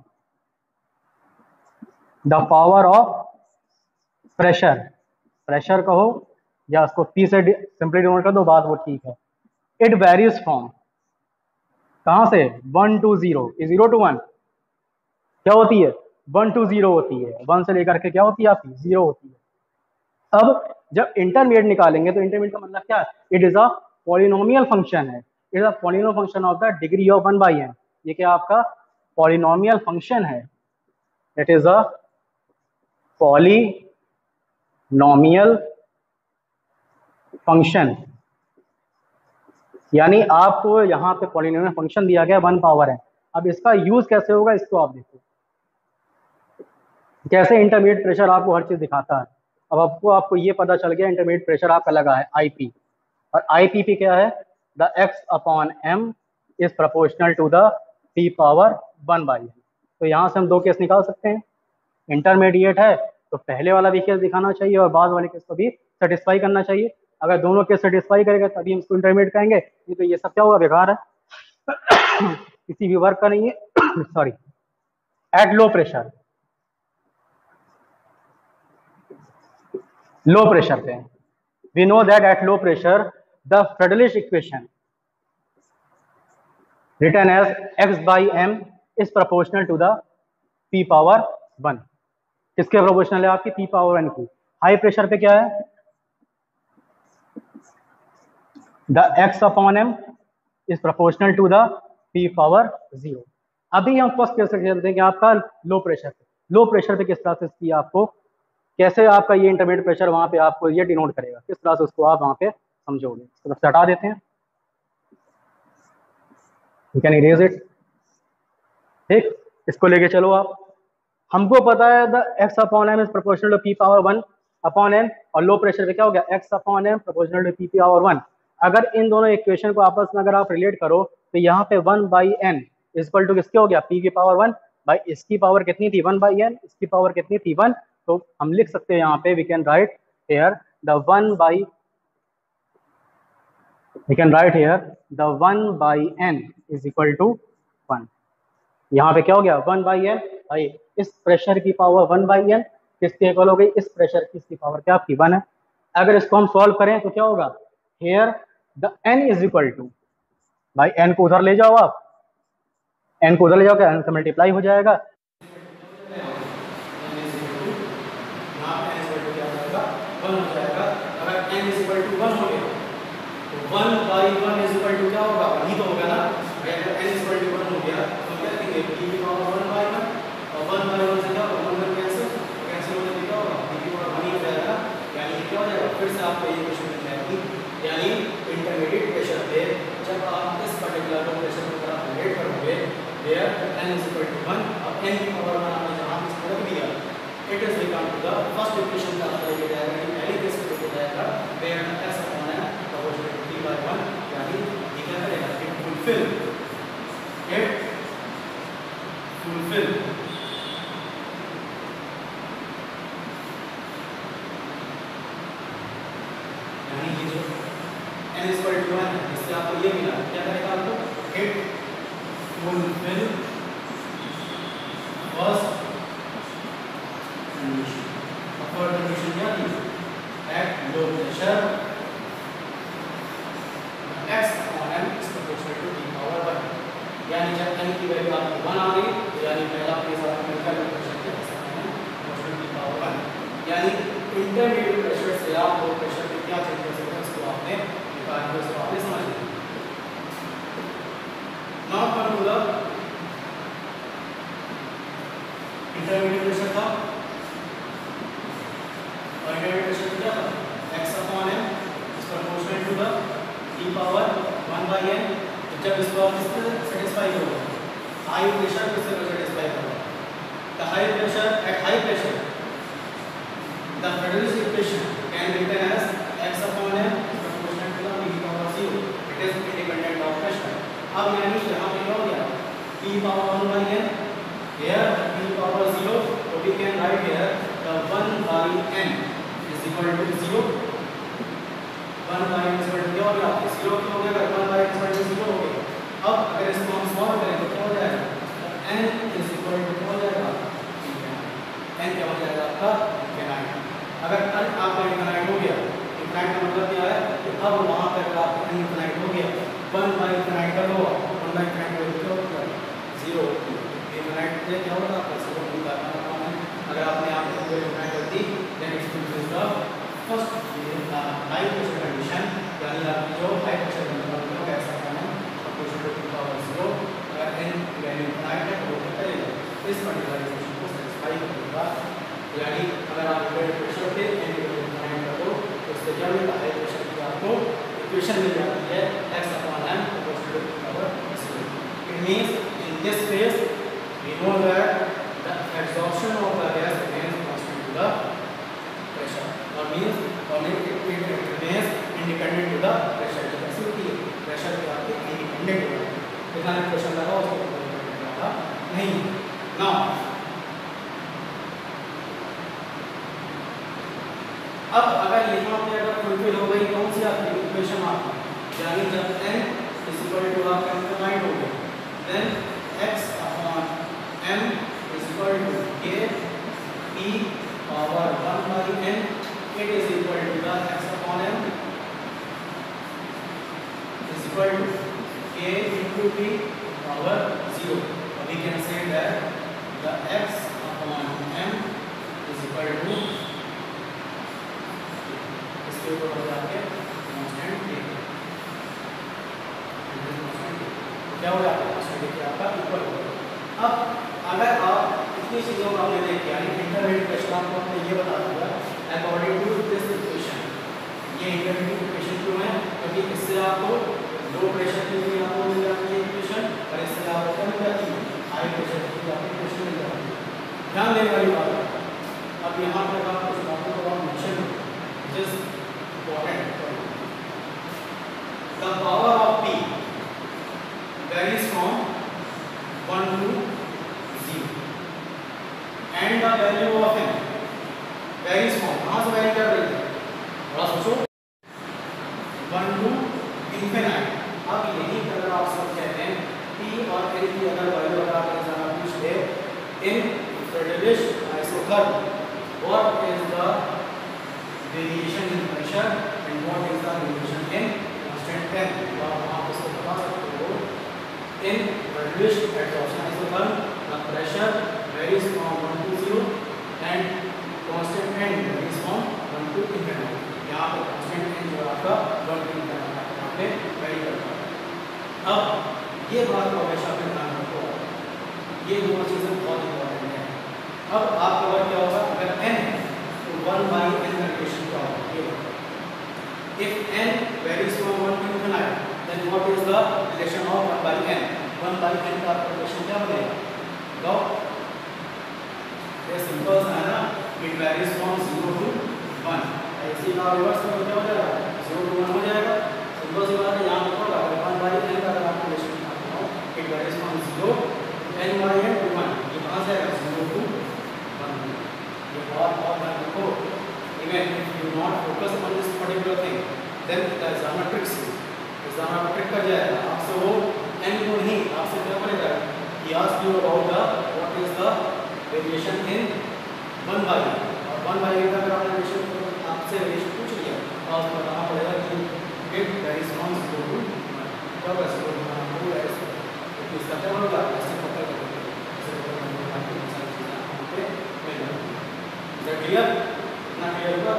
the power of pressure, pressure कहो या उसको पी से सिंपली डिनोट कर दो, बात वो ठीक है। इट वेरीज फ्रॉम, कहां से, one to zero, zero to one क्या होती है, वन टू जीरो होती है, वन से लेकर के क्या होती है आपकी, जीरो होती है। अब जब इंटरमीडिएट निकालेंगे तो इंटरमीडिएट का मतलब क्या है, it is a polynomial function है, it is a polynomial function of the degree of one by n. ये क्या आपका पॉलिनोमियल फंक्शन है, it is a polynomial function, यानी आपको यहाँ पे पॉलिनोमियल फंक्शन दिया गया वन पावर है। अब इसका यूज कैसे होगा, इसको आप देखो, कैसे इंटरमीडिएट प्रेशर आपको हर चीज दिखाता है। अब आपको आपको ये पता चल गया इंटरमीडिएट प्रेशर आपका लगा है आईपी, और आईपी पे क्या है, the x upon m is proportional to the p power one by n. तो यहाँ से हम दो केस निकाल सकते हैं, इंटरमीडिएट है तो पहले वाला भी केस दिखाना चाहिए और बाद वाले केस को भी सेटिस्फाई करना चाहिए। अगर दोनों केस सेटिस्फाई करेगा तभी हम इसको इंटरमीडिएट कहेंगे, नहीं तो ये सब क्या होगा, बेकार है, किसी भी वर्क का नहीं है। Sorry, at low pressure, low pressure पे we know that at low pressure the Freundlich equation written as x by m is proportional to the p power one. किसके प्रोपोर्शनल है आपकी, p पावर वन की। हाई pressure पे क्या है, the x upon m is proportional to the p power zero. अभी हम फर्स्ट केस चलते हैं कि आपका लो प्रेशर पे, लो प्रेशर पे किस तरह से इसकी आपको, कैसे आपका ये इंटरमीडिएट प्रेशर वहां पे आपको ये डिनोट करेगा, किस तरह से उसको आप वहां पे समझोगे। तो बस हटा देते हैं, यू कैन इरेज इट, ठीक, इसको लेके चलो आप। हमको पता है the x upon m is proportional to p power one upon n, और लो प्रेशर पे क्या हो गया, x upon m proportional to p power one. अगर इन दोनों इक्वेशन को आपस में अगर आप रिलेट करो तो यहाँ पे one by n equal to किसके हो गया, पी की पावर वन, भाई इसकी पावर कितनी थी, वन बाई एन, इसकी पावर कितनी थी, वन। तो हम लिख सकते हैं यहाँ पे, we can write here the one by, we can write here the one by n is equal to one. यहाँ पे क्या हो गया, वन बाई एन, भाई इस प्रेशर की पावर वन बाई एन किसके इक्वल हो गई, इस प्रेशर की इसकी पावर क्या आपकी वन है। अगर इसको हम सॉल्व करें तो क्या होगा, here the n is equal to, भाई एन को उधर ले जाओ आप, एन को उधर ले जाओ, एन से मल्टीप्लाई हो जाएगा, one by one is equal to क्या होगा, वही तो होगा ना, अगर n is equal to one हो गया तो क्या लिखेंगे, p की पावर वन बाई वन, और वन बाई वन से क्या होगा, वन कैंसिल, कैंसिल होने से क्या होगा, p की पावर वन ही हो जाएगा। यानी क्या हो जाएगा, फिर से आपको ये क्वेश्चन मिल जाएगी, यानी इंटरमीडिएट प्रेशर पे जब आप इस पर्टिकुलर प्रेशर को तरफ रिलेट करोगे, there n is equal to one, अब n की पावर वन आपने जहां इस तरफ दिया, it is become to the first equation का आपको लेके जाएगा, यानी पहले केस में हो जाएगा there s upon n proportional to p by one, यानी ये क्या करेगा, इट फुलफिल, इट फुलफिल यानी ये जो n is equal to one है, इससे आपको ये मिला, क्या करेगा आपको, it fulfil first condition. First condition क्या थी, at low pressure intermediate pressure से आप लो प्रेशर में क्या चेंज कर सकते हैं उसको आपने निकाल के उसको आपने समझ लिया। Now come to the intermediate pressure था और इंटरमीडिएट प्रेशर क्या था x upon m is proportional to the e power one by n। जब इसको आप इससे सेटिस्फाई करोगे हाई प्रेशर किससे सेटिस्फाई करोगे the high pressure at high pressure the Federalist equation can be written as x upon m proportional to the e power zero. It is independent of pressure. अब यानी यहाँ पे क्या हो गया e power one by n here e power zero so we can write here the one by n is equal to zero. one by n is equal to क्या हो गया zero क्यों हो गया one by n is equal to zero हो गया। अब अगर इसको हम सॉल्व करें तो क्या हो जाएगा n is equal to क्या हो जाएगा n क्या हो जाएगा आपका infinite। अगर n आपका इनफाइनाइट हो गया इनफाइनाइट का मतलब क्या है कि अब वहां पर आपका n इनफाइनाइट हो गया वन बाई इनफाइनाइट कर लो वन बाई इनफाइनाइट हो क्या होगा जीरो इनफाइनाइट से क्या होगा आपका जीरो होगा। अगर आपने यहाँ पे जीरो इनफाइनाइट कर दी then it's will be the first high pressure condition यानी आपकी जो हाई प्रेशर कंडीशन है कैसा है प्रेशर टू पावर जीरो अगर n वैल्यू इनफाइनाइट है तो क्या करेगा इस पर्टिकुलर इक्वेशन को सेटिस्फाई करेगा। यानी अगर आप इंटरमीडिएट प्रेशर पे n इनफाइनाइट कर दो तो उससे क्या मिलेगा हाई प्रेशर की आपको इक्वेशन मिल जाती है x upon m proportional to power zero। It means in this case we know that the absorption of the gas remains constant to the pressure और मींस और it remains independent to the pressure. कैसे होती है pressure के आपके independent होगा इतना pressure लगा उसको इंडिपेंडेंट लगा नहीं। नाउ अब अगर यहाँ पे अगर फुलफिल हो गई कौन सी आपकी इक्वेशन आपकी यानी जब n इज इक्वल टू आपका इनफाइनाइट हो गया then x upon m is equal to k p power one by n it is equal to the x upon m is equal to k into p power zero। We can say that the x upon m is equal to ऊपर हो जाके constant k क्या हो जाता है constant k आपका equal हो गया। अब अगर आप इतनी चीजों को आपने देखी यानी इंटरमीडिएट प्रेशर आपको आपने ये बता दिया अकॉर्डिंग टू दिस इक्वेशन ये इंटरमीडिएट इक्वेशन क्यों है क्योंकि इससे आपको लो प्रेशर की भी आपको मिल जाती है इक्वेशन और इससे आपको क्या मिल जाती है हाई प्रेशर की आपको इक्वेशन मिल जाती है। ध्यान देने वाली बात है अब यहाँ पर आप कुछ बातों को आप मेंशन जिस the power of P varies from one to zero and the value of n varies from कहाँ से वैरी कर रही है थोड़ा सोचो one to infinite। अब यही अगर आप सब कहते हैं P और n की अगर वैल्यू अगर आप एग्जाम में पूछ ले in Federalist isotherm what is the variation in pressure and what is the variation in constant n तो आप इसको बता सकते हो in Federalist adsorption isotherm the pressure varies from one to zero and constant n varies from one to infinite। यहाँ पे constant n जो आपका one to infinite यहाँ पे वैरी करता है। अब ये बात को हमेशा पे ध्यान रखो ये दोनों चीजें बहुत इंपॉर्टेंट है। अब आपका वर्क क्या होगा अगर n one by n relation क्या होगा if n varies from one to infinite then what is the relation of one by n one by n का relation क्या बनेगा बताओ ये सिंपल सा है ना it varies from zero to one ऐसे का रिवर्स में क्या हो जाएगा zero to one हो जाएगा सिंपल सी बात है यहाँ पे होगा one by n का अगर आप relation निकालते हो it varies from zero n by n to one ये कहाँ से आएगा zero to one ये बहुत बहुत ध्यान रखो even if you not focus on this particular thing then the examiner tricks you examiner trick कर जाएगा आपसे वो n को नहीं आपसे क्या करेगा he asks you about the what is the variation in one by और one by का अगर आपने relation आपसे relation पूछ लिया तो आपको बताना पड़ेगा कि it varies from zero to one कब ऐसे बोलना है ऐसे तो इसका क्या होगा ऐसे पता करोगे ऐसे पता करोगे आपको सारी चीजें आपको पे मिल जाएगी। Is that clear? इतना क्लियर होगा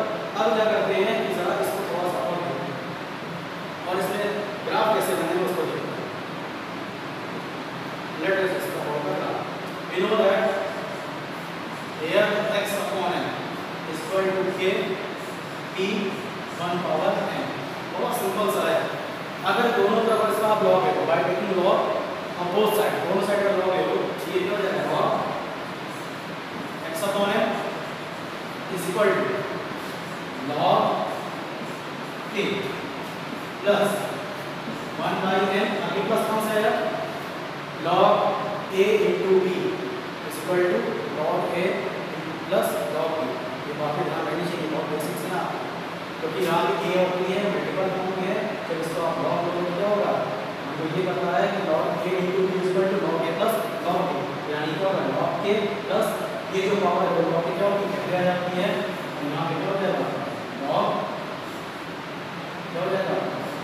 टी वन पावर एन। बहुत सिंपल सा है। अगर दोनों तरफ इसका आप लॉग है तो by taking log on both side, दोनों साइड का लॉग है तो ये क्या हो जाएगा log x upon n is equal to log t plus one by n. आगे प्लस कौन सा है log a into b is equal to log a plus log b. ये बातें ध्यान रखनी चाहिए, बहुत बेसिक है ना, क्योंकि यहाँ पे ए और बी है मल्टीपल फॉर्म में है। जब इसको आप लॉग करोगे क्या होगा, हमको ये पता है कि log a into b is equal to log a plus log b, यानी क्या होगा लॉग के प्लस ये जो पावर है वो लॉग के क्या होगी कैसे आ जाती है, और यहाँ पे क्या हो जाएगा लॉग क्या हो जाएगा,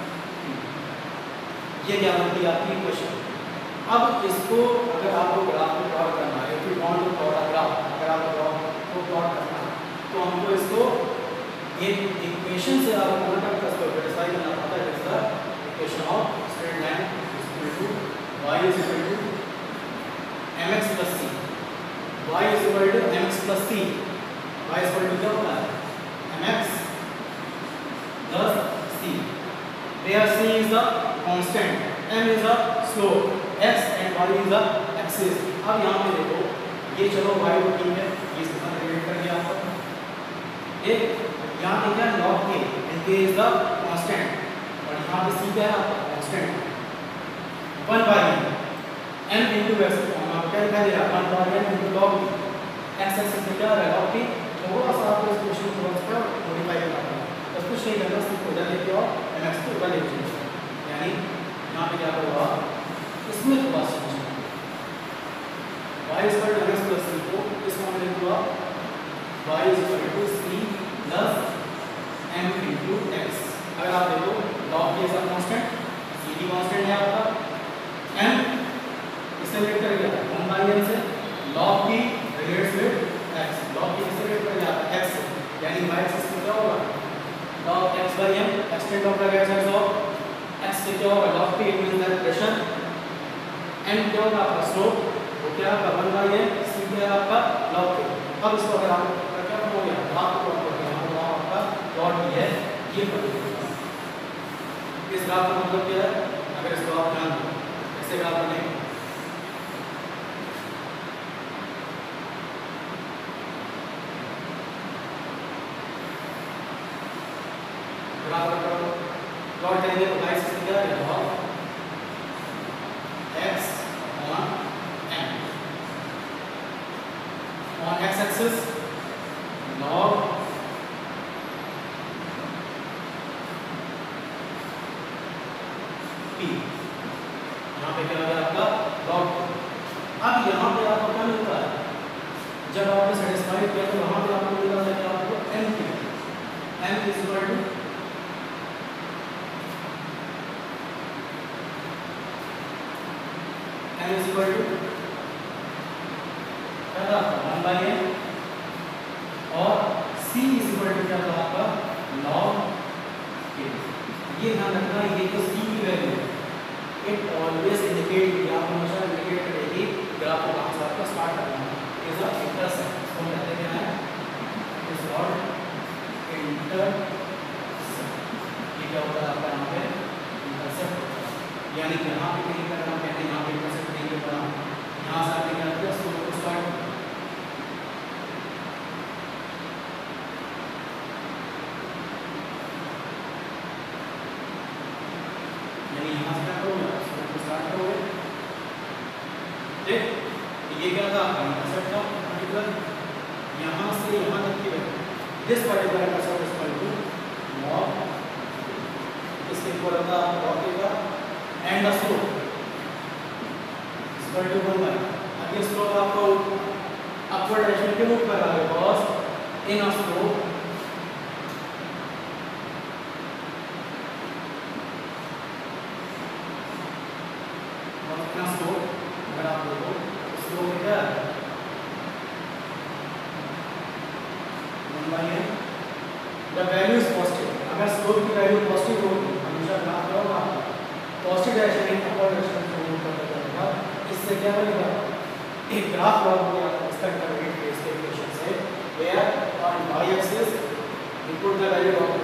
ये क्या बनती है आपकी इक्वेशन। अब इसको अगर आपको ग्राफ में प्लॉट करना है, if you want to plot a graph, अगर आपको ग्राफ को प्लॉट करना है तो हमको इसको एक इक्वेशन से आपको कनेक्ट कर सकते हो, वेरीफाई करना पड़ता है। It's the equation of straight line is equal to y is equal to mx plus c, y is equal to mx plus c, y is equal to क्या होता है mx plus c, where c is the constant, m is the slope, x and y is the axis। अब यहाँ पे देखो ये चलो y तो ठीक है, ये इसके साथ रिलेट कर दिया आपको, एक यहाँ पे क्या log k and k is the constant, और यहाँ पे c क्या है आपका constant one by m into x, आपको क्या दिखाई दे रहा है one by m into log b, x axis पे क्या आ रहा है log k। थोड़ा सा आपको इस क्वेश्चन को थोड़ा सा मॉडिफाई करना पड़ेगा, बस कुछ नहीं करना, सिर्फ उधर लेके आओ mx को उधर लेके चलो, यानी यहाँ पे क्या होगा इसमें थोड़ा सा y is equal to mx plus c को इस फॉर्म में लिखूंगा y is equal to c plus m into x। अगर आप देखो log k is a constant, c भी constant है आपका, m इससे रिलेट कर गया वन बाई n से, log p relates with x, log p इससे रिलेट कर गया x से, यानी y एक्सिस पे क्या होगा log x by m, extend of the x of x से क्या होगा log p, it means that pressure, m क्या होगा आपका स्लोप, वो क्या है वन बाई n, c क्या है आपका log k। अब इसको अगर आप क्या हो गया ग्राफ को प्लॉट करके यहाँ पर आपका प्लॉट भी है ये पता, इस ग्राफ का मतलब क्या है, अगर इसको आप ध्यान दो ऐसे ग्राफ बनेगा, ग्राफ का प्लॉट करेंगे तो गाइस इसमें क्या रहेगा x on m, on x axis log p, यहाँ पे क्या आ गया आपका log। अब यहाँ पे आपको क्या मिलता है, जब आपने सेटिस्फाई किया तो वहाँ पे आपको मिलता है कि आपको m p, m is equal to m is equal to क्या था वन बाई n, और c is equal to क्या था आपका log k। ये ध्यान रखना ये जो c की वैल्यू है इट ऑलवेज इंडिकेट, या हमेशा इंडिकेट करेगी ग्राफ को कहाँ से आपका स्टार्ट करना है, इज अ इंटरसेक्ट, इसको कहते हैं इट इज कॉल्ड इंटरसेक्ट। ये क्या होता है आपका यहाँ पे इंटरसेक्ट होता है, यानी कि यहाँ पे कहीं पर हम कहते हैं यहाँ पे इंटरसेक्ट नहीं करना, यहाँ से आपने क्या किया स्लोप को स्टार्ट, यानी यहाँ से क्या करोगे स्लोप को स्टार्ट करोगे, ठीक। ये क्या था आपका इंटरसेप्ट का पर्टिकुलर, यहाँ से यहाँ तक की value this particular intercept is equal to log, इसके इक्वल होता है आपका लॉग का and the slope equal to one by. अब ये स्लोप आपको अपवर्ड डायरेक्शन के मूव कर रहा है, बिकॉज इन अ स्लोप इतना स्लोप अगर आप देखो स्लोप क्या है one by n, the value is positive, अगर स्लोप की वैल्यू पॉजिटिव होगी हमेशा ग्राफ क्या होगा पॉजिटिव डायरेक्शन में अपवर्ड डायरेक्शन में मूव करता रहेगा, इससे क्या बनेगा एक ग्राफ प्लॉट हो गया इसका इंटरमीडिएट फेज के इक्वेशन से, where on y axis we put the value of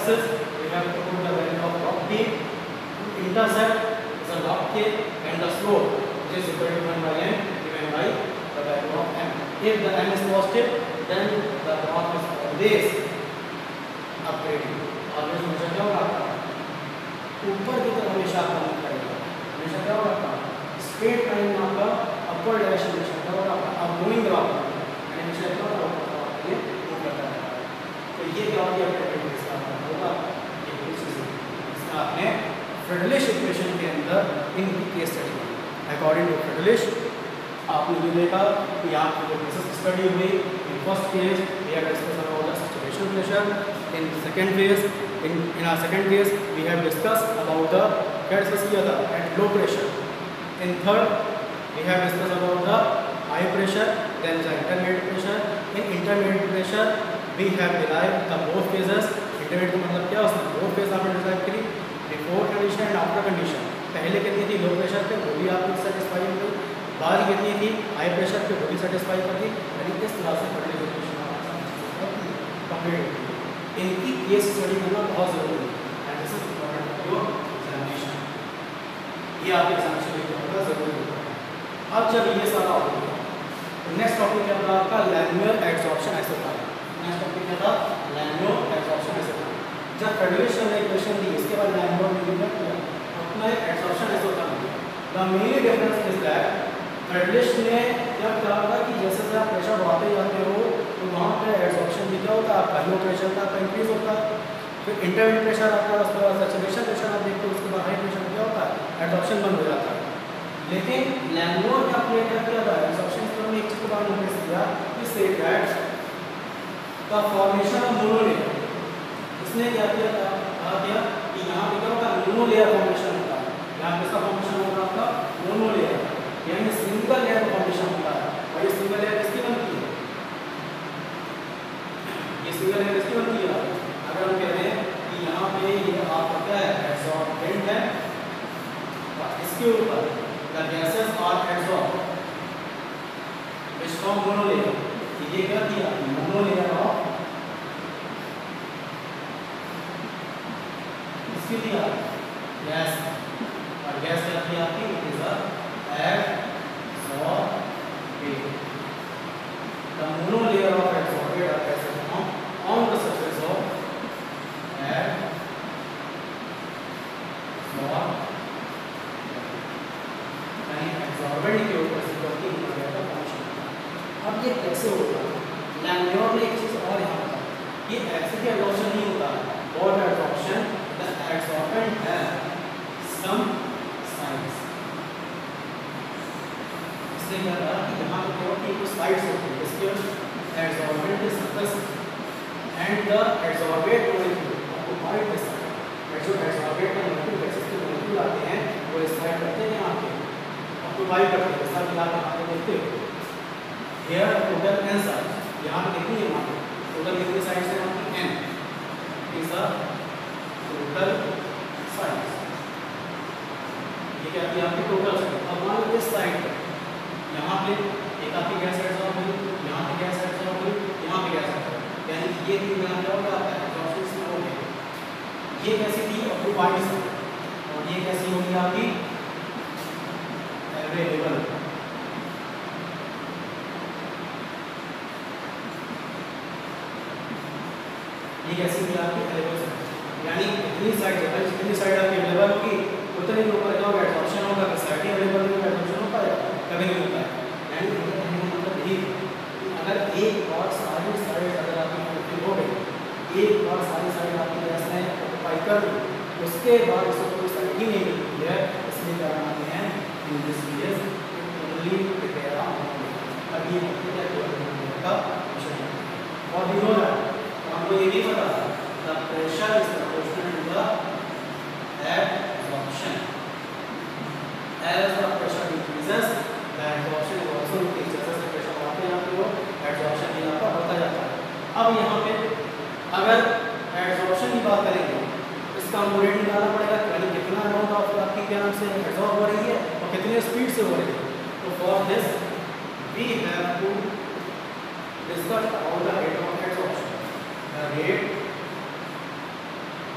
axis, we have to put the value of log K. To intersect is a log K and the slope which is equal to one by m given by the value of m. If the m is positive, then the graph is always upgrading. Always हमेशा क्या होगा? ऊपर की तरफ हमेशा आपका move करेगा. हमेशा क्या होगा? स्ट्रेट लाइन में आपका अपवर्ड डायरेक्शन हमेशा क्या होगा? अब मूविंग ग्राफ है हमेशा क्या होगा? ये मूव करता रहेगा. तो ये क्या होगी? अपडेटेड इसका होगा ये कुछ चीजें इसका आपने फ्रेडलिश इक्वेशन के अंदर इन केस स्टडी में अकॉर्डिंग टू फ्रेडलिश आपने जो देखा कि यहाँ की जो केसेस स्टडी हुई. In first case we have discussed about the saturation pressure. In second case in in our second case we have discussed about the क्या डिस्कस किया था? At low pressure. In third we have discussed about the high pressure then the intermediate pressure. In intermediate pressure we have derived the both phases. Intermediate का मतलब क्या होता है? Both phase आपने derive करी before condition and after condition. पहले कितनी थी? लो प्रेशर पे, वो भी आपको सेटिस्फाई हो गई. बाद कितनी थी? हाई प्रेशर पे, वो भी सेटिस्फाई कर दी. यानी इस तरह से कंप्लीट. इनकी केस स्टडी करना बहुत जरूरी है. This is important for your examination. ये आपके एग्जामिनेशन में बहुत जरूरी होता है. अब जब ये सारा हो गया तो नेक्स्ट टॉपिक क्या था आपका? Laminar adsorption isotope. Next topic क्या था? Laminar adsorption isotope. जब फ्रेडलिश ने इक्वेशन दी इसके बाद लैमिनार ने क्या किया? अपना एडसॉर्प्शन आइसोटोप दिया. The main difference is that Freundlich ने क्या कहा था कि जैसे जैसे आप प्रेशर बढ़ाते जाते हो तो वहाँ पे एडसॉर्प्शन भी क्या होता है? आपका लो प्रेशर का आपका इंक्रीज होता है. फिर इंटरमीडिएट प्रेशर आपका, उसके बाद सैचुरेशन प्रेशर आप देखते हो, उसके बाद हाई प्रेशर क्या होता है? एडसॉर्प्शन बंद हो जाता है. लेकिन लैमिनार ने अपने क्या किया था? एडसॉर्प्शन पर एक चीज को बार नोटिस किया कि say that the formation of monolayer. इसने क्या किया था? कहा गया कि यहाँ पे क्या होता है? मोनोलेयर फॉर्मेशन होता है. यहाँ पे इसका फॉर्मेशन होता है आपका मोनोलेयर, यानी सिंगल लेयर फॉर्मेशन होता है. और ये सिंगल लेयर किसकी बनती है? ये सिंगल लेयर किसकी बनती है? अगर हम कह रहे हैं कि यहाँ पे ये आपका क्या है? एडसॉर्बेंट है. इसके ऊपर the gases are adsorb which from monolayer. ये क्या किया? मोनोलेयर ऑफ इसके दिया गैस. और गैस क्या किया आपकी? It is a adsorbate. The monolayer of adsorbate are as formed on the surface of adsorbate. यानी adsorbate के ऊपर से करके मोनोलेयर का फॉर्मेशन. अब ये कैसे होता है? लैमिनार ने एक चीज और यहाँ बताया, ये ऐसे ही एडसॉर्प्शन नहीं होता. और adsorption the adsorbent has some size. इसने क्या कहा कि यहाँ पे क्या होती है? कुछ साइड्स होती है. इसके एडसॉर्बेंट के surface and the adsorbate molecule occupied this side. जो एडसॉर्बेट का मॉलिक्यूल गैसेस के मॉलिक्यूल आते हैं वो इस साइड करते हैं, यहाँ पे ऑक्युपाई करते हैं. जैसा कि आप यहाँ पे देखते हो हियर टोटल एन साइड्स. यहाँ पे कितनी है? यहाँ पे टोटल कितनी साइड्स हैं? यहाँ पे n. Is the total sides. ये क्या है? आपकी टोटल साइड. अब मान लो इस साइड पर यहाँ पे एक आपकी गैस एडसॉर्ब हुई, यहाँ पे गैस एडसॉर्ब हुई, यहाँ पे गैस एडसॉर्ब. यानी ये तीन यहाँ क्या होगा? आपका एडसॉर्प्शन से हो गया. ये कैसी थी? ऑक्युपाइड से. और ये कैसी होगी आपकी? अवेलेबल. ये कैसी होगी आपकी? अवेलेबल से. यानी इतनी साइड है, जितनी साइड आपकी अवेलेबल होगी उतने के ऊपर क्या होगा? एडसॉर्प्शन होगा. साइड ही अवेलेबल होगी, एडसॉर्प्शन होता है कभी नहीं होता है. यानी मतलब यही अगर एक और सारी साइड अगर आपकी फुलफिल हो गई, एक और सारी साइड आपकी गैस ने ऑक्युपाई कर ली, उसके बाद इसको कोई साइड ही नहीं मिलती है. इसलिए क्या बनाते हैं? In this case only prepare on अभी का विषय है. और यू नो दैट हमको ये भी पता है the pressure is proportional to the adsorption. as the pressure increases the adsorption is also increases. जैसे प्रेशर बढ़ाते हैं आपको एडसॉर्प्शन भी आपका बढ़ता जाता है. अब यहाँ पे अगर एडसॉर्प्शन की बात करेंगे इसका हमको रेट निकालना पड़ेगा. यानी कितना अमाउंट ऑफ आपकी क्या नाम से एडसॉर्ब हो रही है और कितने स्पीड से हो रही है. तो for this we have to discuss about the rate of adsorption. The rate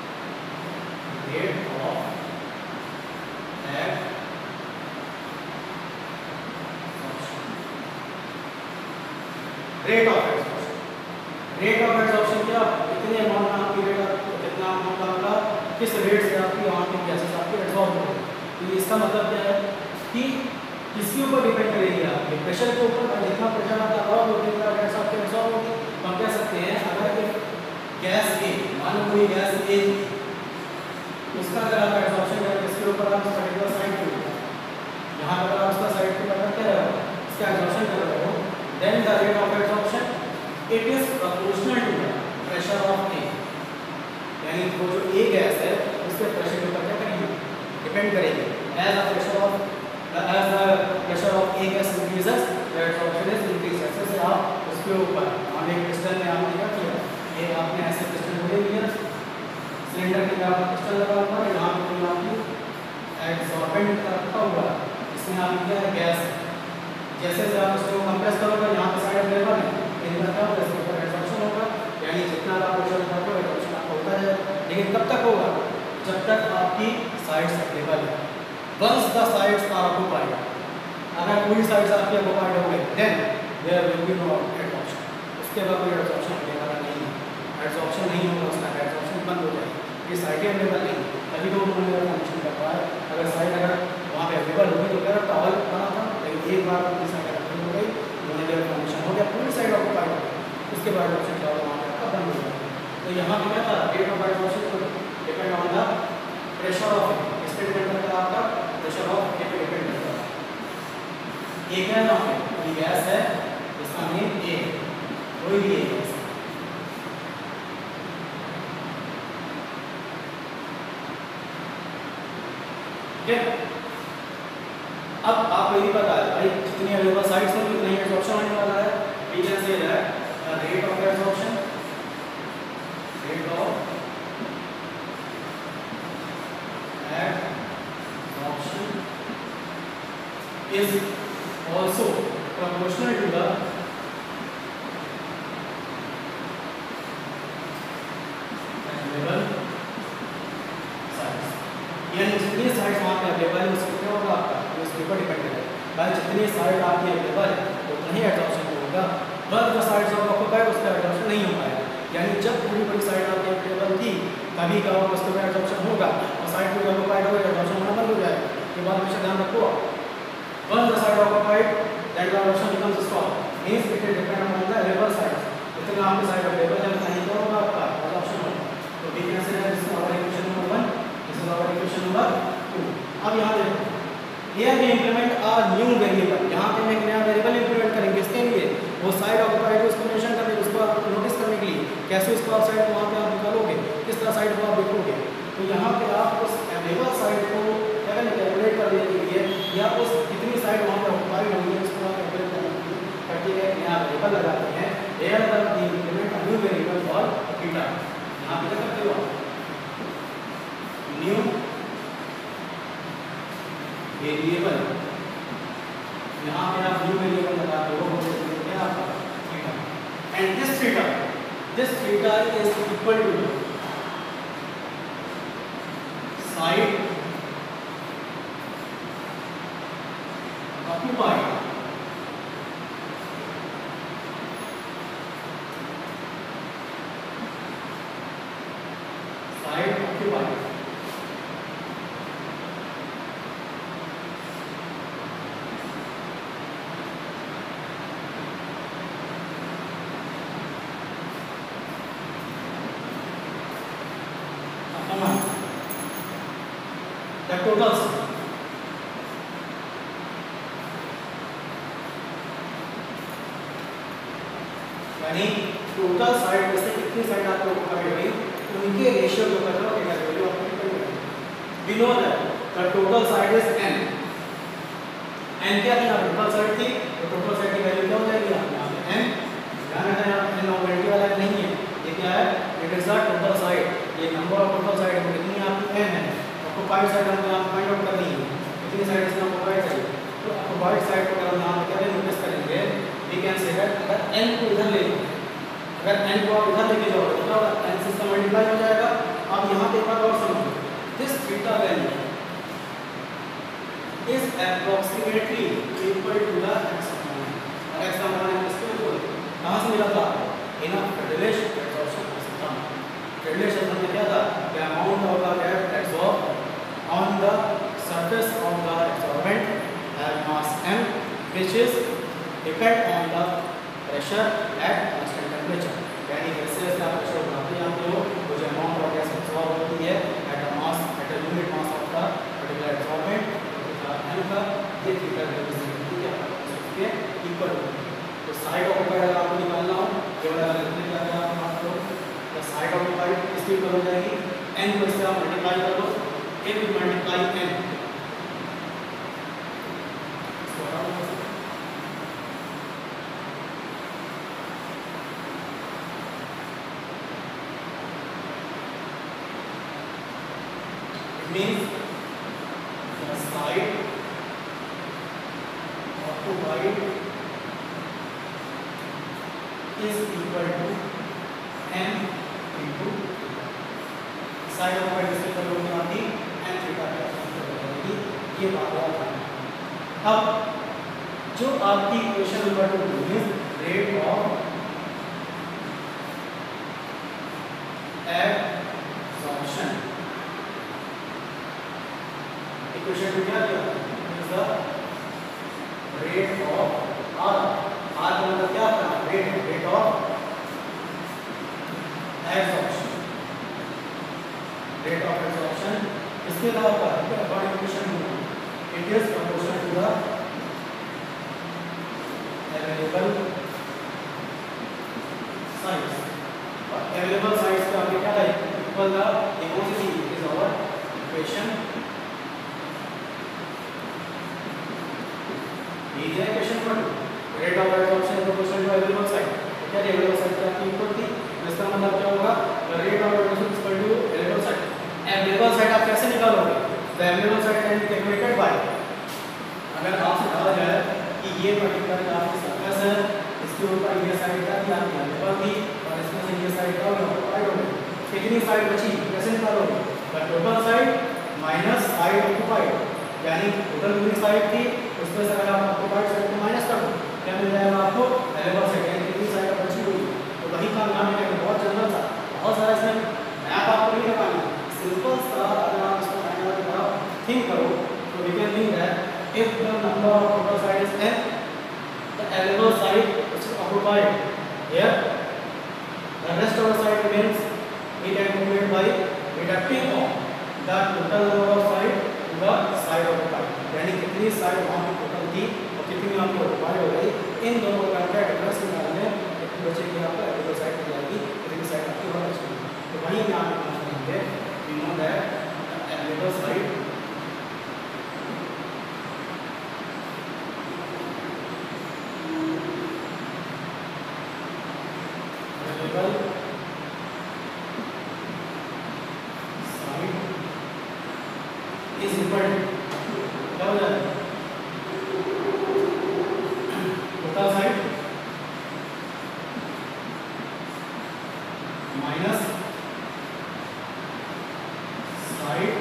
rate of absorption क्या, कितने अमाउंट में आपकी रेट कितना अमाउंट आपका किस रेट से आपकी वहाँ की गैसेस आपकी एब्जॉर्ब हो। तो इसका मतलब क्या है कि किसके ऊपर डिपेंड करेगी आपके प्रेशर के ऊपर। जितना प्रेशर आपका अबाउट होगा उतना गैस आपके एब्जॉर्ब होगी। तो हम कह सकते हैं अगर गैस ए, मान लो कोई गैस ए, उसका अगर आप एब्जॉर्प्शन करें इसके ऊपर आप पर्टिकुलर साइड पे यहाँ पर आप उसका साइड पे पता क्या है इसका एब्जॉर्प्शन कर रहे हो, then the rate of absorption it is proportional to the pressure of a, यानी वो जो ए गैस है उसके प्रेशर के ऊपर क्या करेगी, डिपेंड करेगी। As the pressure of as the pressure of a gas increases the absorption is increase. ऐसे से आप उसके ऊपर हम एक पिस्टन में आपने क्या किया, ये आपने ऐसे पिस्टन ले लिया, सिलेंडर के अंदर पिस्टन लगा हुआ है, यहाँ पे आपकी एब्जॉर्बेंट रखा हुआ है, इसमें आपकी क्या है गैस, जैसे जैसे आप उसको कंप्रेस करोगे यहाँ पे साइड अवेलेबल है, इनका क्या होगा इसके ऊपर एब्जॉर्प्शन होगा, यानी जितना आप प्रेशर लगाओगे एब्जॉर्प्शन आपका होता जाएगा। लेकिन कब तक होगा, जब तक आपकी साइड्स अवेलेबल है। Once the sides are occupied, अगर पूरी साइड्स आपकी ऑक्युपाइड हो गई then there will be no absorption, उसके बाद कोई एब्जॉर्प्शन होने वाला नहीं है, एब्जॉर्प्शन नहीं होगा, उसका एब्जॉर्प्शन बंद हो जाएगा, ये साइड अवेलेबल नहीं। अभी तो उन्होंने कंडीशन कर रहा है अगर साइड अगर वहाँ पे अवेलेबल होगी तो क्या टॉवल बना था, लेकिन एक बार पूरी साइड अवेलेबल हो गई, उन्होंने कंडीशन हो गया पूरी साइड ऑक्युपाइड हो गई, उसके बाद ऑप्शन क्या होगा वहाँ पे आपका बंद हो जाएगा। तो यहाँ पे क्या था, rate of absorption depend on the pressure of, इस पे डिपेंड करता है आपका प्रेशर ऑफ ए पे डिपेंड करता है। एक है यहाँ पे कोई गैस है इसका नेम ए, कोई भी गैस ठीक है। अब आपको ये पता है भाई जितनी अवेलेबल साइड्स हैं उतना ही एब्जॉर्प्शन होने वाला है। We can say that rate of absorption rate of absorption is also proportional to the available sides, यानी जितनी साइड्स वहाँ पे अवेलेबल है उसके क्या होगा आपका उसके ऊपर डिपेंड करेगा भाई जितनी साइड आपकी अवेलेबल है उतना ही एब्जॉर्प्शन होगा। But the sides of occupied उसका एब्जॉर्प्शन नहीं हो पाएगा, यानी जब पूरी बड़ी साइड आपकी अवेलेबल थी तभी का उसके ऊपर एब्जॉर्प्शन होगा और साइड पूरी ऑक्युपाइड होगा एब्जॉर्प्शन होना बंद हो जाएगा। ये बात हमेशा ध्यान रखो। Once the side occupied, then the option becomes strong. Means it will depend on the available sides. इतना आपके साइड अवेलेबल है उतना ही होगा आपका ऑप्शन होगा। तो we can say that this is our equation number one, this is our equation number two. अब यहाँ देखो, here we implement a new variable. यहाँ पे हम एक नया वेरिएबल इंप्लीमेंट करेंगे इसके लिए, वो साइड ऑक्युपाइड उसको मेंशन करने उसको नोटिस करने के लिए कैसे उसको आप साइड को वहाँ पे आप निकालोगे, किस तरह साइड को आप देखोगे। तो यहाँ पे आप उस अवेलेबल साइड को क्या करेंगे कैलकुलेट करने के लिए या उस कितनी साइड वहाँ पे ऑक्युपाइड होगी उसको आप कैलकुलेट करने के लिए पर्टिकुलर नया वेरिएबल लगाते हैं। There the implement a new variable for theta. यहाँ पे क्या करते हो न्यू वेरिएबल, यहाँ पे आप न्यू वेरिएबल लगाते हो क्या आपका theta, and this theta this theta is equal to side occupied side occupied the total यानी टोटल साइड में से कितनी साइड आपको ऑक्युपाइड हुई उनके रेशियो के ऊपर जो क्या वैल्यू आपको डिपेंड करेगी। We know that the total side is n, n क्या थी यहाँ टोटल साइड थी तो टोटल साइड की वैल्यू क्या हो जाएगी यहाँ पे n, ध्यान रखना यहाँ n नॉमिनेटिव वाला नहीं है, ये क्या है it is the total side, ये नंबर ऑफ टोटल साइड में कितनी आपकी n है, ऑक्युपाइड साइड हमको यहाँ फाइंड आउट करनी है कितनी साइड इसमें ऑक्युपाइड चाहिए। तो ऑक्युपाइड साइड को अगर हम यहाँ पे क्या नोटिस करेंगे we can say that अगर n को इधर ले लो, अगर n को आप इधर लेके जाओगे तो क्या होगा n से इसका मल्टीप्लाई हो जाएगा। अब यहाँ पे एक बात और समझो, this theta value is approximately equal to the x component, और x कॉम्पोनेंट किसके इक्वल कहाँ से मिला था in a Freundlich absorption system. Freundlich system में क्या था, the amount of the gas absorb on the surface of the absorbent has mass m which is depend on the pressure at constant temperature। यानी जैसे जैसे आप pressure बढ़ाते जाते हो वो जो अमाउंट ऑफ गैस एब्जॉर्ब होती है at a mass at a unit mass of the particular absorbent m का ये थीटा वैल्यू है इसके इक्वल होती है। तो साइड ऑक्यूपाइड अगर आपको निकालना हो ये वाला लिखने क्या क्या आप बात करो, तो साइड ऑक्यूपाइड इसकी इक्वल हो जाएगी n को इससे आप मल्टीप्लाई कर दो, a will multiply n। Means the side occupied is equal to m into side occupied इसके इक्वल होगी आपकी m थीटा का होगी, ये बात याद रखना। अब जो आपकी equation number two means rate of absorption, equation में क्या दिया is the rate of r, r का मतलब क्या था, rate rate of absorption, rate of absorption. इसके अलावा अकॉर्डिंग इक्वेशन में it is proportional to the available size, और अवेलेबल साइज का आगे क्या है equal the velocity is our equation. ये equation number two rate of absorption proportional to available size, क्या अवेलेबल साइज का आपकी इक्वल थी, इसका मतलब क्या होगा rate of absorption equal to available size. Available size आप कैसे निकालोगे, the available size can be calculated by, अगर आपसे कहा जाए कि ये पर्टिकुलर आपकी सरफेस है, इसके ऊपर ये साइड का थी आपकी अवेलेबल थी और इसमें से ये साइड का ऑक्यूपाइड हो गई, कितनी साइड बची कैसे निकालोगे, the total side minus side occupied, यानी टोटल कितनी साइड थी उसमें से अगर आप ऑक्यूपाइड साइड को माइनस कर दो क्या मिल जाएगा आपको अवेलेबल साइड, यानी कितनी साइड बची हुई। तो वही काम यहाँ पे करना, बहुत जनरल था, बहुत सारा इसमें मैप आपको नहीं लगाना, सिंपल सा अगर आप इसको फाइंड आउट करो थिंक करो तो we can think that if the number of total side is n, the available side which is occupied here, the rest of the side remains, we can calculate by deducting of the total number of side to the side occupied, यानी कितनी side वहाँ पे total थी और कितनी आपकी occupied हो गई, इन दोनों का डिफरेंस निकालने कितनी बचेगी आपको अवेलेबल साइड मिल जाएगी, कितनी साइड आपकी और बचेगी। तो वहीं पे आप निकाल लेंगे we know that available side available side is equal to क्या हो जाएगा टोटल साइड माइनस साइड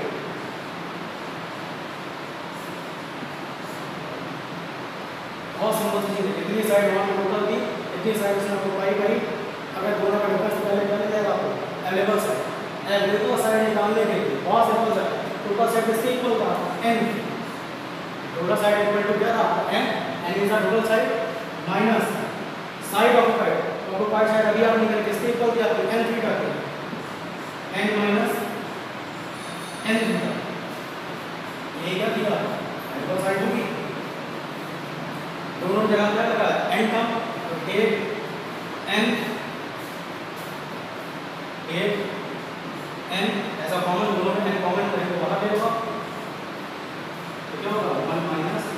बहुत सिंपल चीज है, कितनी साइड वहां पे टोटल थी इतनी साइड से ऑक्यूपाई करी, अगर दोनों का डिफरेंस निकाले क्या जाएगा आपको अवेलेबल साइड, अवेलेबल साइड निकालने के लिए बहुत सिंपल है, टोटल साइड किसके इक्वल था n, total side equal to क्या था n, n is the total side minus side occupied, occupied side अभी आप निकाले किसके इक्वल थी आपको n थीटा की, n माइनस n थीटा, ये क्या थी अवेलेबल साइड होगी, दोनों जगह क्या लगा n कम तो एक n एक n ऐसा कॉमन, दोनों में n कॉमन करेंगे तो बाहर देगा तो क्या होगा वन माइनस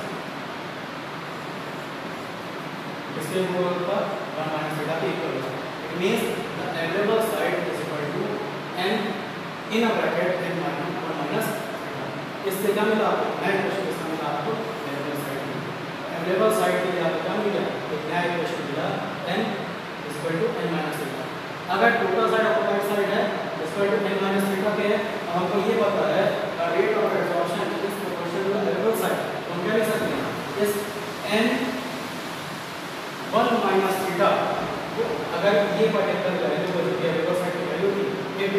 इसके ऊपर वन माइनस थीटा के इक्वल होगा, it means the available side is equal to n in a bracket n minus one minus theta. इससे क्या मिला आपको नया इक्वेशन, इसका मिला आपको अवेलेबल साइड, अवेलेबल साइड के लिए आपको क्या मिला एक नया इक्वेशन मिला n is equal to n minus theta. अगर टोटल साइड ऑक्यूपाइड साइड है equal to n minus theta के, हमको ये पता है the rate of absorption is proportional to available site, तो हम क्या लिख सकते हैं इस n वन माइनस थीटा, अगर ये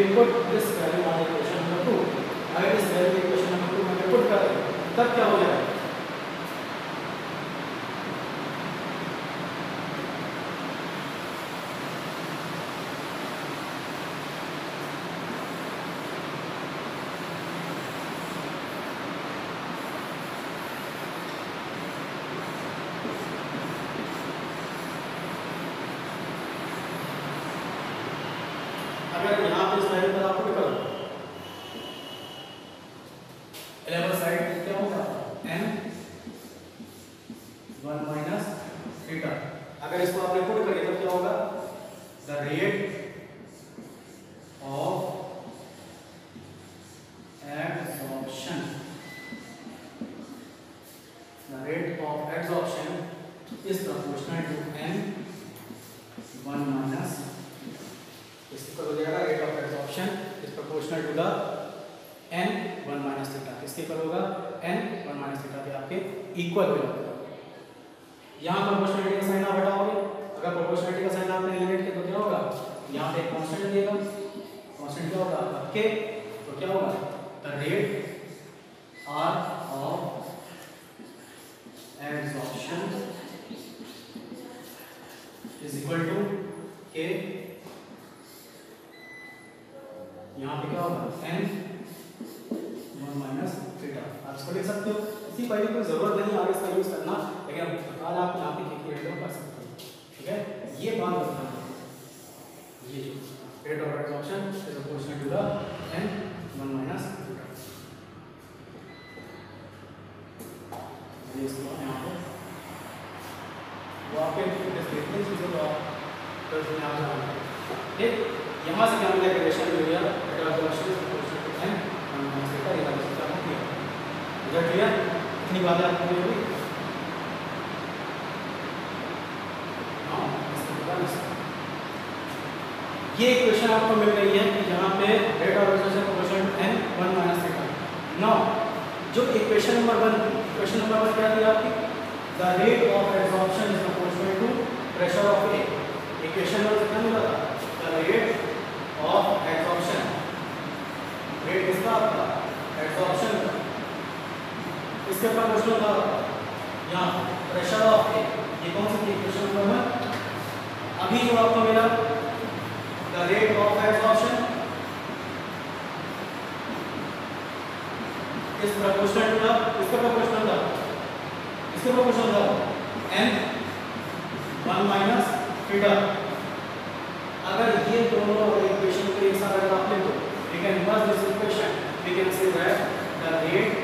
we put this value on equation number two, अगर इस वैल्यू इक्वेशन नंबर टू में पुट करें तब क्या हो जाएगा? अगर यहाँ पे इस वैल्यू पर आप पुट करो लेवल साइड क्या होगा n वन माइनस थीटा। अगर इसको आपने पुट करिए तो क्या होगा? The rate of adsorption, the rate of adsorption is proportional to n one minus, इसको हो जाएगा rate of adsorption is proportional to the n one minus theta. किसके इक्वल होगा? n वन माइनस थीटा के आपके इक्वल हो जाएगा। यहाँ प्रोपोर्शनलिटी का साइन आप हटाओगे, अगर प्रोपोर्शनलिटी का साइन आपने एलिमिनेट किया तो क्या होगा? यहाँ पे एक कांस्टेंट दिएगा, कांस्टेंट क्या होगा आपके, तो क्या होगा? The rate R of adsorption is equal to k, यहाँ पे क्या होगा? n one minus theta. आप इसको लिख सकते हो, इसी पहले कोई जरूरत नहीं आगे इसका यूज करना, लेकिन कल आप यहाँ पे के रेट कर सकते हो। ठीक है, ये बात बताना, ये rate of adsorption is proportional to the n one minus theta. ये इसको यहाँ पे वो आपके डिस्क्रिप्टिव चीजें तो आप तो इसमें आ जाओगे। ठीक, यहाँ से क्या मिला? रिलेशन मिल गया rate of adsorption is proportional to n one minus theta. ये वाला सिस्टम हो गया। इधर क्लियर? इतनी बातें आपको क्लियर हुई? हाँ, इसके बाद ये इक्वेशन आपको मिल रही है कि जहाँ पे rate of adsorption proportional to n one minus theta. Now जो equation number one, equation number one क्या थी आपकी? The rate of adsorption is proportional to pressure of A. Equation number कितना मिला था? The rate of adsorption, rate किसका आपका? Adsorption का, इसके ऊपर क्वेश्चन था यहाँ प्रेशर ऑफ ए। ये कौन सी थी इक्वेशन नंबर वन? अभी जो आपको मिला the rate of adsorption is proportional to the, इसका प्रोपोर्शनल था, इसका प्रोपोर्शनल था n वन माइनस थीटा। अगर ये दोनों इक्वेशन को एक साथ अगर आप ले लो, we can use this equation, we can say that the rate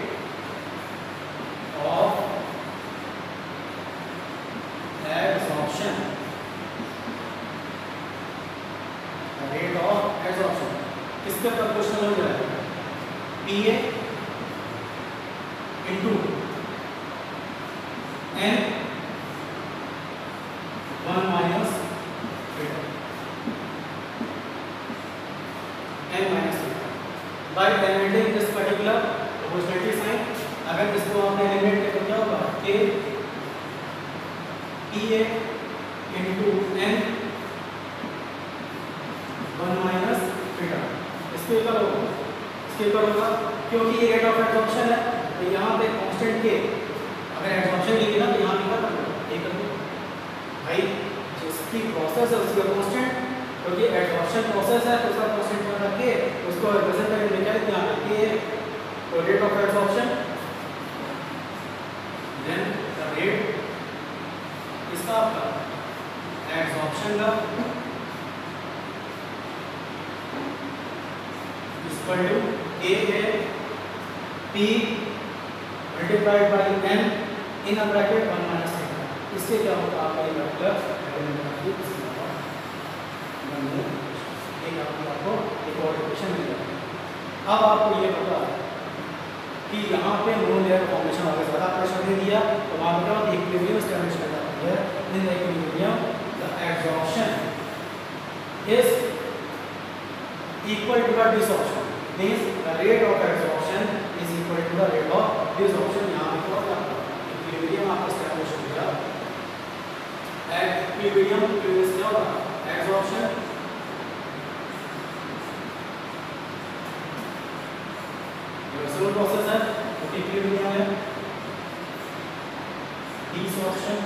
of adsorption, the rate of adsorption किसके प्रोपोर्शनल हो जाएगा? P A into n one minus theta, n minus theta by eliminating this particular proportionality sign। अगर इसको आपने eliminate किया तो क्या होगा? k P A into n one minus theta इसके इक्वल होगा, इसके इक्वल होगा क्योंकि ये रेट ऑफ एडसॉर्प्शन है तो यहाँ पे कांस्टेंट k, अगर एडसॉर्प्शन लिखी ना तो यहाँ पे क्या करना है? एक कर दो भाई, जिसकी प्रोसेस है उसका कांस्टेंट, क्योंकि एडसॉर्प्शन प्रोसेस है तो उसका कांस्टेंट क्या रखे, उसको रिप्रेजेंट करके लिखा है यहाँ पे k, तो rate of adsorption then the rate इसका आपका एडसॉर्प्शन का इक्वल टू k है p multiplied by n in a bracket one minus theta. इससे क्या होगा? आपका ये वेक्टर एक आपको एक और इक्वेशन मिल जाएगा। अब आपको ये पता है कि यहाँ पे मोनो लेयर फॉर्मेशन अगर ज़्यादा प्रेशर दे दिया तो वहाँ पर क्या होता है? इक्विलिब्रियम एस्टैब्लिश कर जाती है। In the equilibrium the adsorption is equal to the desorption, means the rate of adsorption is equal to the rate of desorption. यहाँ पे क्या होता है? इक्विलिब्रियम आपका एस्टैब्लिश हो गया। इक्विलिब्रियम क्या होगा? एडसॉर्प्शन रिवर्सिबल प्रोसेस है, इक्विलिब्रियम है, desorption,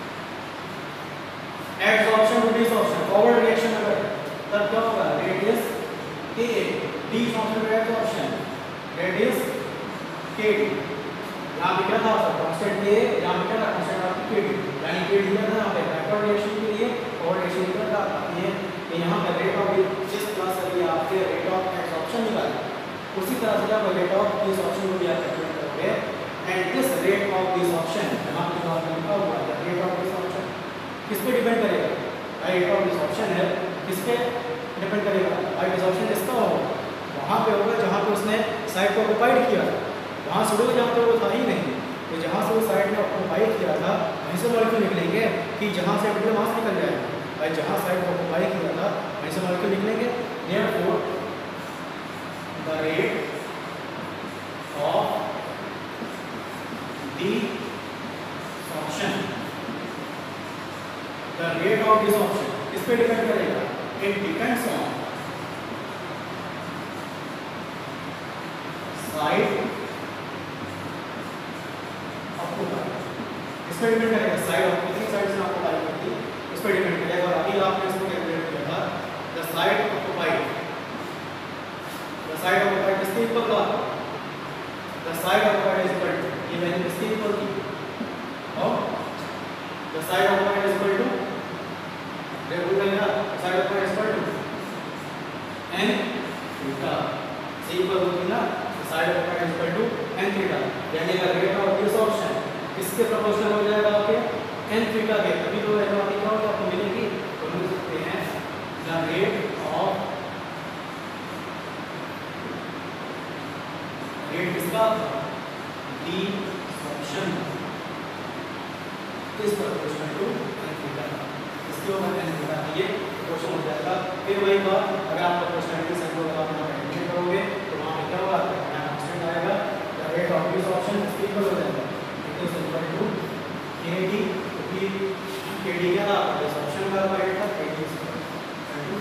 adsorption to desorption, forward reaction अगर तब क्या होगा, rate is K desorption to adsorption rate is K D. यहाँ पे क्या था कांस्टेंट ए, यहाँ पे क्या था कांस्टेंट आपकी के डी, यानी के डी था यहाँ पे बैकवर्ड रिएक्शन के लिए, फॉरवर्ड रिएक्शन का था ये कि यहाँ पे रेट ऑफ जिस प्लस अभी आपके रेट ऑफ एडसॉर्प्शन निकाला, उसी तरह से आप रेट ऑफ डिसऑर्प्शन को भी आप कैलकुलेट करोगे। And this rate of desorption यहाँ पे जो आपने लिखा हुआ है रेट ऑफ डिसऑर्प्शन किस पे डिपेंड करेगा, रेट ऑफ डिसऑर्प्शन है किस पे डिपेंड करेगा, भाई डिसऑर्प्शन किसका होगा, वहाँ पे होगा जहाँ पे उसने साइड को ऑक्युपाइड किया था, वहाँ से उड़ोगे जहाँ पे वो था ही नहीं, तो जहाँ से वो साइड में ऑक्युपाइड किया था वहीं से मॉलिक्यूल निकलेंगे कि जहाँ से निकले वहाँ से निकल जाएगा, भाई जहाँ साइड को ऑक्युपाइड किया था वहीं से मॉलिक्यूल निकलेंगे। Therefore the rate of desorption, the rate of desorption इस पे डिपेंड करेगा, it depends on site occupied, इस पे डिपेंड करेगा साइड ऑफ कितनी साइड से ऑक्युपाइड करती है इस पे डिपेंड करेगा। और अभी आपने इसको कैलकुलेट किया था the site occupied, the site occupied किसके इक्वल था, the site occupied is equal to ये वैल्यू किसके इक्वल थी, और the site occupied is equal to देखो क्या site occupied is equal to N theta, सी इक्वल होती ना, site occupied is equal to N theta, यानी अगर रेट ऑफ डिसऑर्प्शन किसके प्रोपोर्शनल हो जाएगा आपके एन थीटा के, तभी तो एनोटी क्या होगा आपको मिलेगी, तो हम लिख सकते हैं द रेट ऑफ रेट किसका डिसऑर्प्शन इस प्रोपोर्शनल टू एन थीटा, इसके ऊपर एन थीटा ये प्रोपोर्शन हो जाएगा। फिर वही बात अगर आप प्रोपोर्शनलिटी साइन को आप यहाँ कैलकुलेट करोगे तो वहाँ पे क्या होगा, यहाँ कांस्टेंट आएगा, द रेट ऑफ डिसऑर्प्शन इसके इक्वल हो जाएगा, it is equal to K D, क्योंकि के डी क्या था डिसऑर्प्शन का रेट था, के डी इक्वल टू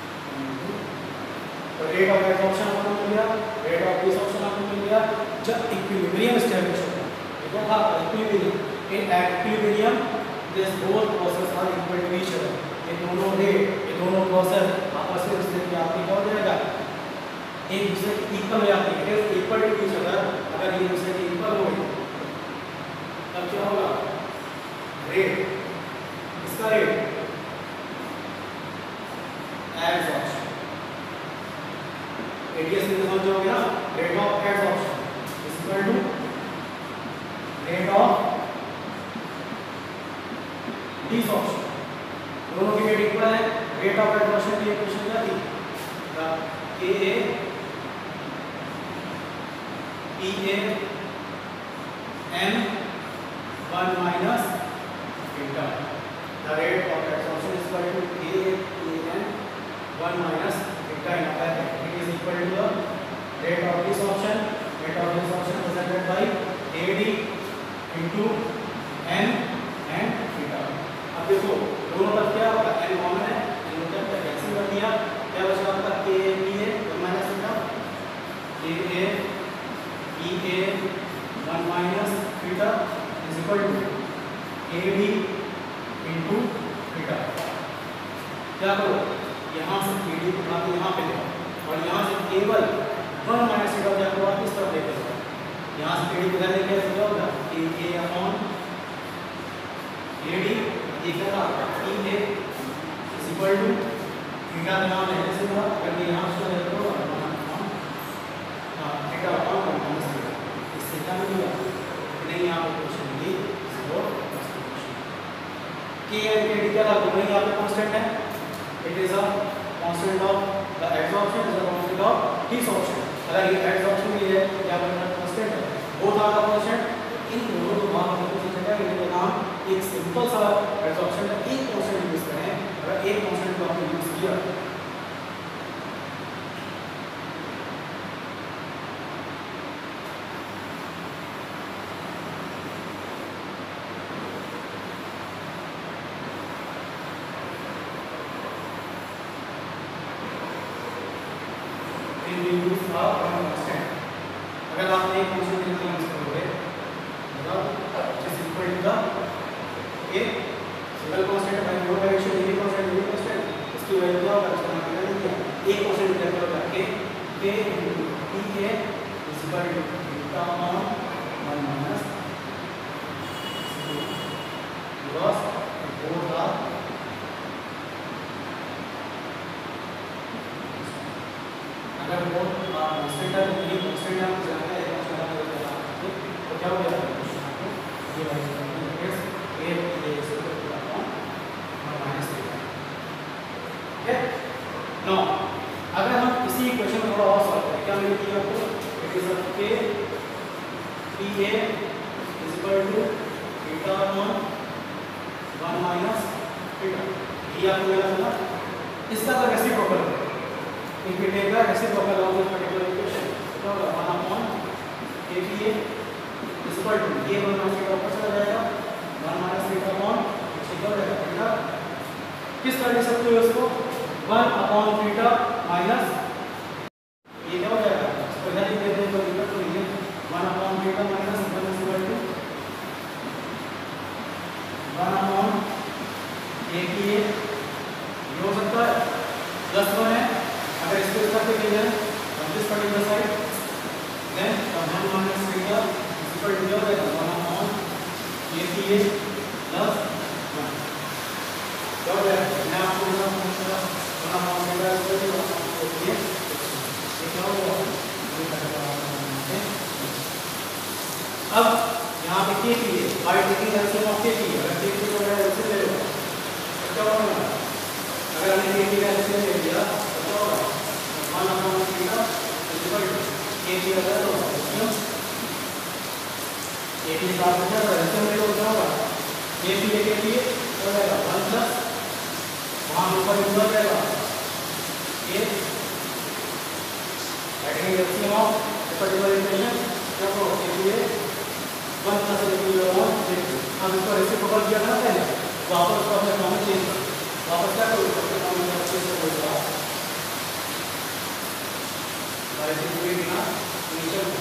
तो रेट ऑफ एडसॉर्प्शन आपको मिल गया, रेट ऑफ डिसऑर्प्शन आपको मिल गया। जब इक्विलिब्रियम एस्टैब्लिश होगा, देखो था equilibrium, in equilibrium this both process are equal to each other, ये दोनों रेट ये दोनों प्रोसेस आपस में रिश्ते की आपकी क्या हो जाएगा, एक दूसरे के इक्वल हो जाती है, it is equal to each other. अगर ये दूसरे के इक्वल हो गए तब क्या होगा, रेट इसका रेट एडसॉर्प्शन एडीएस में समझ जाओगे ना, rate of adsorption is equal to rate of desorption, दोनों की रेट इक्वल है। रेट ऑफ एडसॉर्प्शन की इक्वेशन क्या थी, K A P A M one minus theta, the rate of adsorption is equal to K A P M one minus theta in upper it is equal to the rate of desorption, rate of desorption presented by AD into N and theta. अब देखो दोनों तरफ क्या होगा, N common है, N तरफ का cancel कर दिया, क्या बचा आपका K A P A one minus theta, K A P A one minus theta is equal to A D into theta. क्या करो यहाँ से के डी उठा के यहाँ पे ले और यहाँ से केवल वन माइनस थीटा क्या करो आप इस तरफ लेके जाओ, यहाँ से के डी किधर लेके आए क्या होगा, K A upon A D equal आपका P A is equal to theta का नाम लेने से हुआ, अगर ये यहाँ से ले लो हां theta upon one minus theta, इससे क्या मिलेगा, नहीं यहाँ पे क्वेश्चन ये जीरो के एंड के डी क्या था, दोनों यहाँ पे कांस्टेंट है, it is a constant of the adsorption is a constant of desorption. अगर ये एडसॉर्प्शन भी है क्या बनेगा कांस्टेंट है, बोथ आर द कांस्टेंट, इन दोनों को बात करते हैं जगह इनके नाम एक सिंपल सा एडसॉर्प्शन का एक कांस्टेंट यूज करें, अगर एक कांस्टेंट को आपने यूज किया इन यूज का कांस्टेंट, अगर आप एक कांस्टेंट यूज करोगे मतलब it is equal to the A single constant by mode direction A constant A constant इसकी वैल्यू क्या होगा इसका नाम क्या दिया ए कांस्टेंट क्या होगा A K into T A is equal to beta upon one minus because both are अगर बोथ कांस्टेंट है तो ये कांस्टेंट हम जानते हैं कांस्टेंट हो जाएगा तो क्या हो जाएगा ये वाला is a a is equal to upon one minus theta okay no अगर हम इसी इक्वेशन को थोड़ा और सॉल्व करें क्या मिलेगी आपको it is a k p a is equal to beta upon one minus theta ये आपको मिला था इसका तो रेसिप्रोकल है if we take the reciprocal of this particular equation तो one upon a p a is equal to ये one minus theta ऊपर चला जाएगा one minus theta upon theta हो जाएगा थीटा किस तरह लिख सकते हो इसको वन अपॉन थीटा माइनस ये क्या हो जाएगा इसको इधर लिख देते हैं तो दिक्कत तो नहीं है one upon theta minus one is equal to one upon A की ए ये हो सकता है प्लस वन है अगर इसको इस तरह ले जाए on this particular side then the one minus theta is equal to क्या हो जाएगा वन अपॉन ए की ए प्लस वन क्या हो जाएगा मैं आपको बता दूंगा one upon theta is equal to आपको ये ये क्या होगा अब यहाँ पे के की है बाय टेकिंग एलसीएम ऑफ के की अगर के की को मैं एलसीएम ले लूँ तो क्या होगा अगर हमने के की का एलसीएम ले लिया तो क्या होगा one upon theta is equal to K की अगर तो एलसीएम के की साथ में क्या एलसीएम ले लो क्या होगा के की के लिए हो जाएगा वन प्लस वहाँ ऊपर ऊपर जाएगा के taking LCM of particular equation क्या होगा के लिए वन प्लस ए की वन अब इसको रेसिप्रोकल किया था पहले वापस उसको अपने फॉर्म में चेंज कर वापस क्या करो अपने फॉर्म में अच्छे से बोल रहा राइट इक्वेशन बिना इनिशियल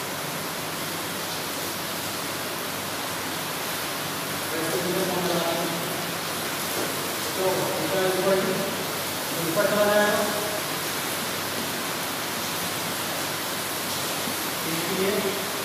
रेसिप्रोकल फॉर्म लगाना तो इसका इक्वल टू ऊपर चला जाएगा इसलिए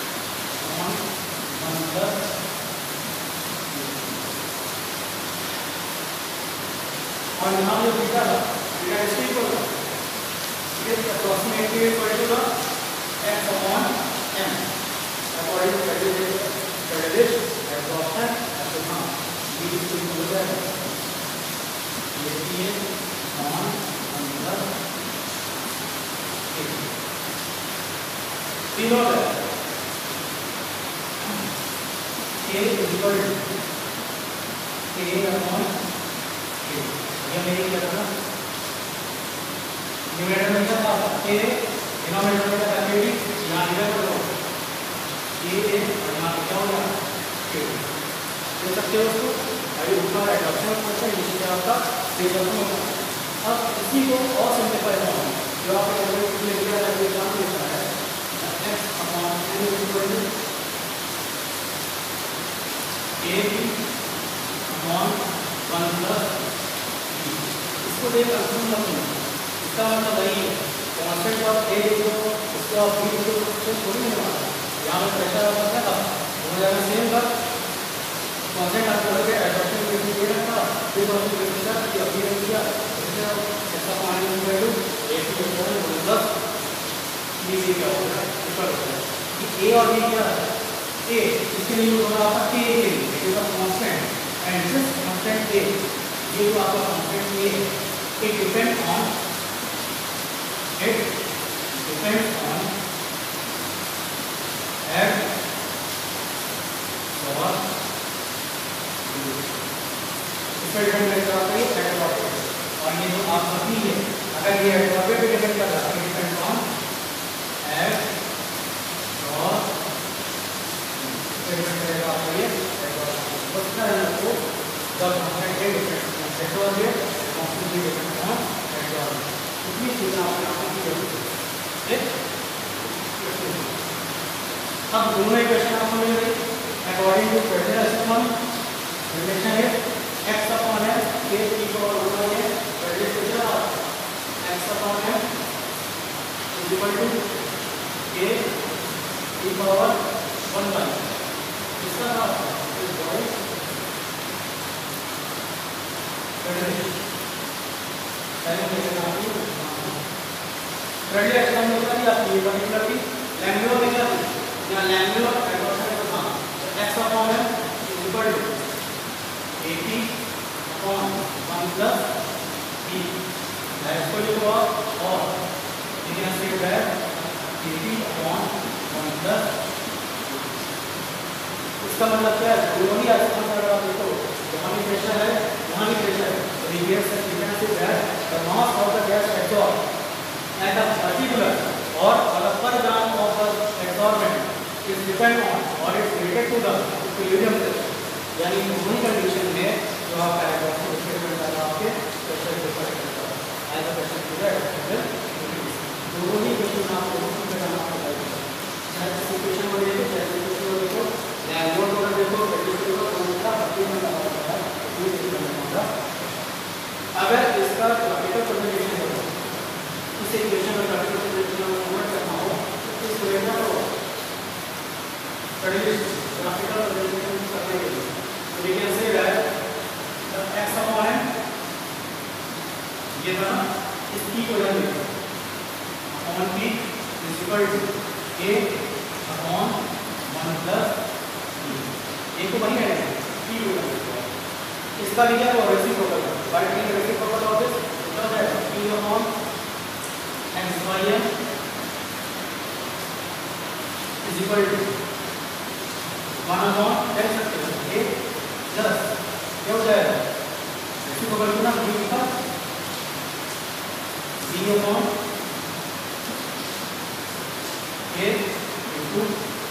और यहाँ जो बीटा था बीटा इसके इक्वल था it is approximately equal to the x upon m according to catalyst catalyst absorption ऐसे हाँ ये इसको इक्वल हो जाएगा ये भी है अपॉन अंदर तीन हो जाएगा a is equal to a upon a ये मेरी क्या था न्यूमरेटर में क्या था a डिनोमिनेटर में क्या था b यहाँ डिवाइड करो a a और यहाँ पे क्या होगा k देख सकते हो उसको अभी ऊपर एडॉप्शन क्वेश्चन नीचे आपका रिजल्ट होगा अब इसी को और सिंपलीफाई करना जो आप कैलकुलेट ले लिया है एग्जाम देता है x upon n is equal to a b upon one plus इसको देख कंफर्म मत करो इसका मतलब वही है कांस्टेंट ऑफ a जो इसका ऑफ b जो कुछ थोड़ी नहीं होगा यहाँ पे प्रेशर ऑफ क्या था हो जाएगा सेम का कांस्टेंट आपको लगे एडॉप्शन में भी दे रखा फिर और प्रेशर की अभी रख दिया इसका पानी में वैल्यू a की इक्वल प्लस b से क्या होगा इक्वल कि a और b क्या है a इसके लिए यूज होगा आपका k के लिए it is a constant and this constant a ये जो आपका कांस्टेंट a है it depends on it depends on x or इसका डिपेंड करेगा आपका ये एडवर्ब और ये जो आपका b है अगर ये एडवर्ब पे डिपेंड कर रहा है डिपेंड ऑन x और डिपेंड करेगा आपका ये एडवर्ब बस क्या है आपको जब हमने a डिपेंड ऑन x और ये कांस्टेंट भी डिपेंड ऑन एडवर्ब इतनी चीजें आपने आपको की जरूरत है अब दोनों इक्वेशन आपको मिल गई according to Frederick system relation है x upon m k e power one by n Frederick system x upon m is equal to k e power one by इसका मतलब इस बॉडी फ्रेडरिक पहले मैं आपको फ्रेडरिक सिस्टम में क्या आपकी ये पर्टिकुलर की लैम्ब्डा में क्या या लैम्ब्डा एडवर्सन का था x upon m is equal to ap upon one plus b that's equal to और you can say that ap upon one plus इसका मतलब क्या है दोनों ही आसमान कर रहा है तो वहां भी प्रेशर है वहां भी प्रेशर है तो ये गैस है you can say that the mass of the gas absorbed at a particular or a per gram of the absorbent is depend on or is related to the equilibrium pressure यानी दोनों condition में जो आप एडवर्सन statement कर रहा आपके pressure के ऊपर करता है as a pressure to the atmosphere दोनों ही क्वेश्चन आपको उसी पे करना पड़ता है चाहे सिचुएशन में देखो चाहे सिचुएशन में देखो लैम्ब्डा को देखो प्रेशर को कौन-सा प्रति में लगा होता है ये देखना होगा अगर इसका ग्राफिकल प्रेजेंटेशन हो इस इक्वेशन में ग्राफिकल प्रेजेंटेशन में कन्वर्ट करना हो तो इस इक्वेशन को ग्राफिकल प्रेजेंटेशन करने के लिए तो we can say that the x upon m ये था इस p को जान लीजिए upon p is equal to a upon one plus b a को वही है p को जान लीजिए इसका भी क्या होगा reciprocal by taking reciprocal of this क्या हो जाएगा p upon x by m is equal to one upon देख सकते हो a प्लस क्या हो जाएगा रेसिप्रोकल गुना b का b अपॉन a इनटू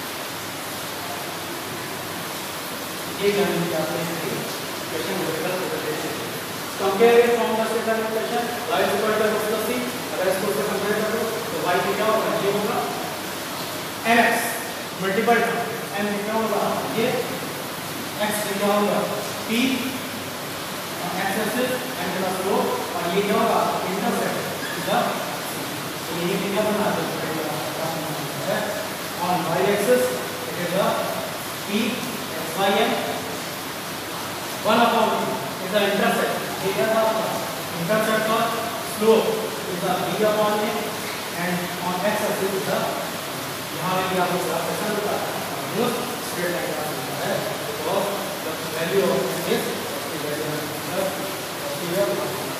ये जान लीजिए आपने equation graphical presentation compare it from the second equation y is equal to x plus c अगर इसको से कंपेयर करो तो y की क्या होगा ये होगा nx मल्टीपल m क्या होगा ये x क्या होगा p और x एक्सिस and प्लस रो और ये क्या होगा इंटरसेप्ट इधर तो ये क्या बना है on y axis it is a p x y m one upon is the intercept ये क्या था intercept का slope is the b upon a and on x axis is the यहाँ पे आपको ग्राफ होता है मोस्ट स्ट्रेट लाइन का होता है because the value of this is the value of the posterior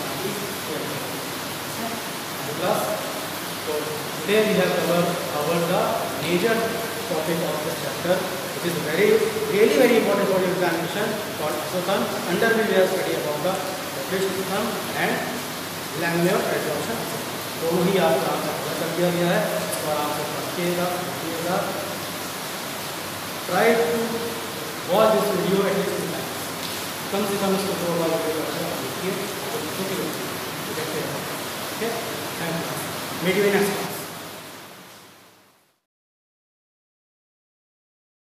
plus so today we have covered covered the major topic of this chapter which is very really very important for your examination for exothon under which we have study about the exothon and laminar adsorption दोनों ही आपका answer कर दिया गया है और आपको पढ़िएगा पढ़िएगा try to watch this video at least कम से कम इसको दो बार देखिए देखते हैं okay thank you meet you next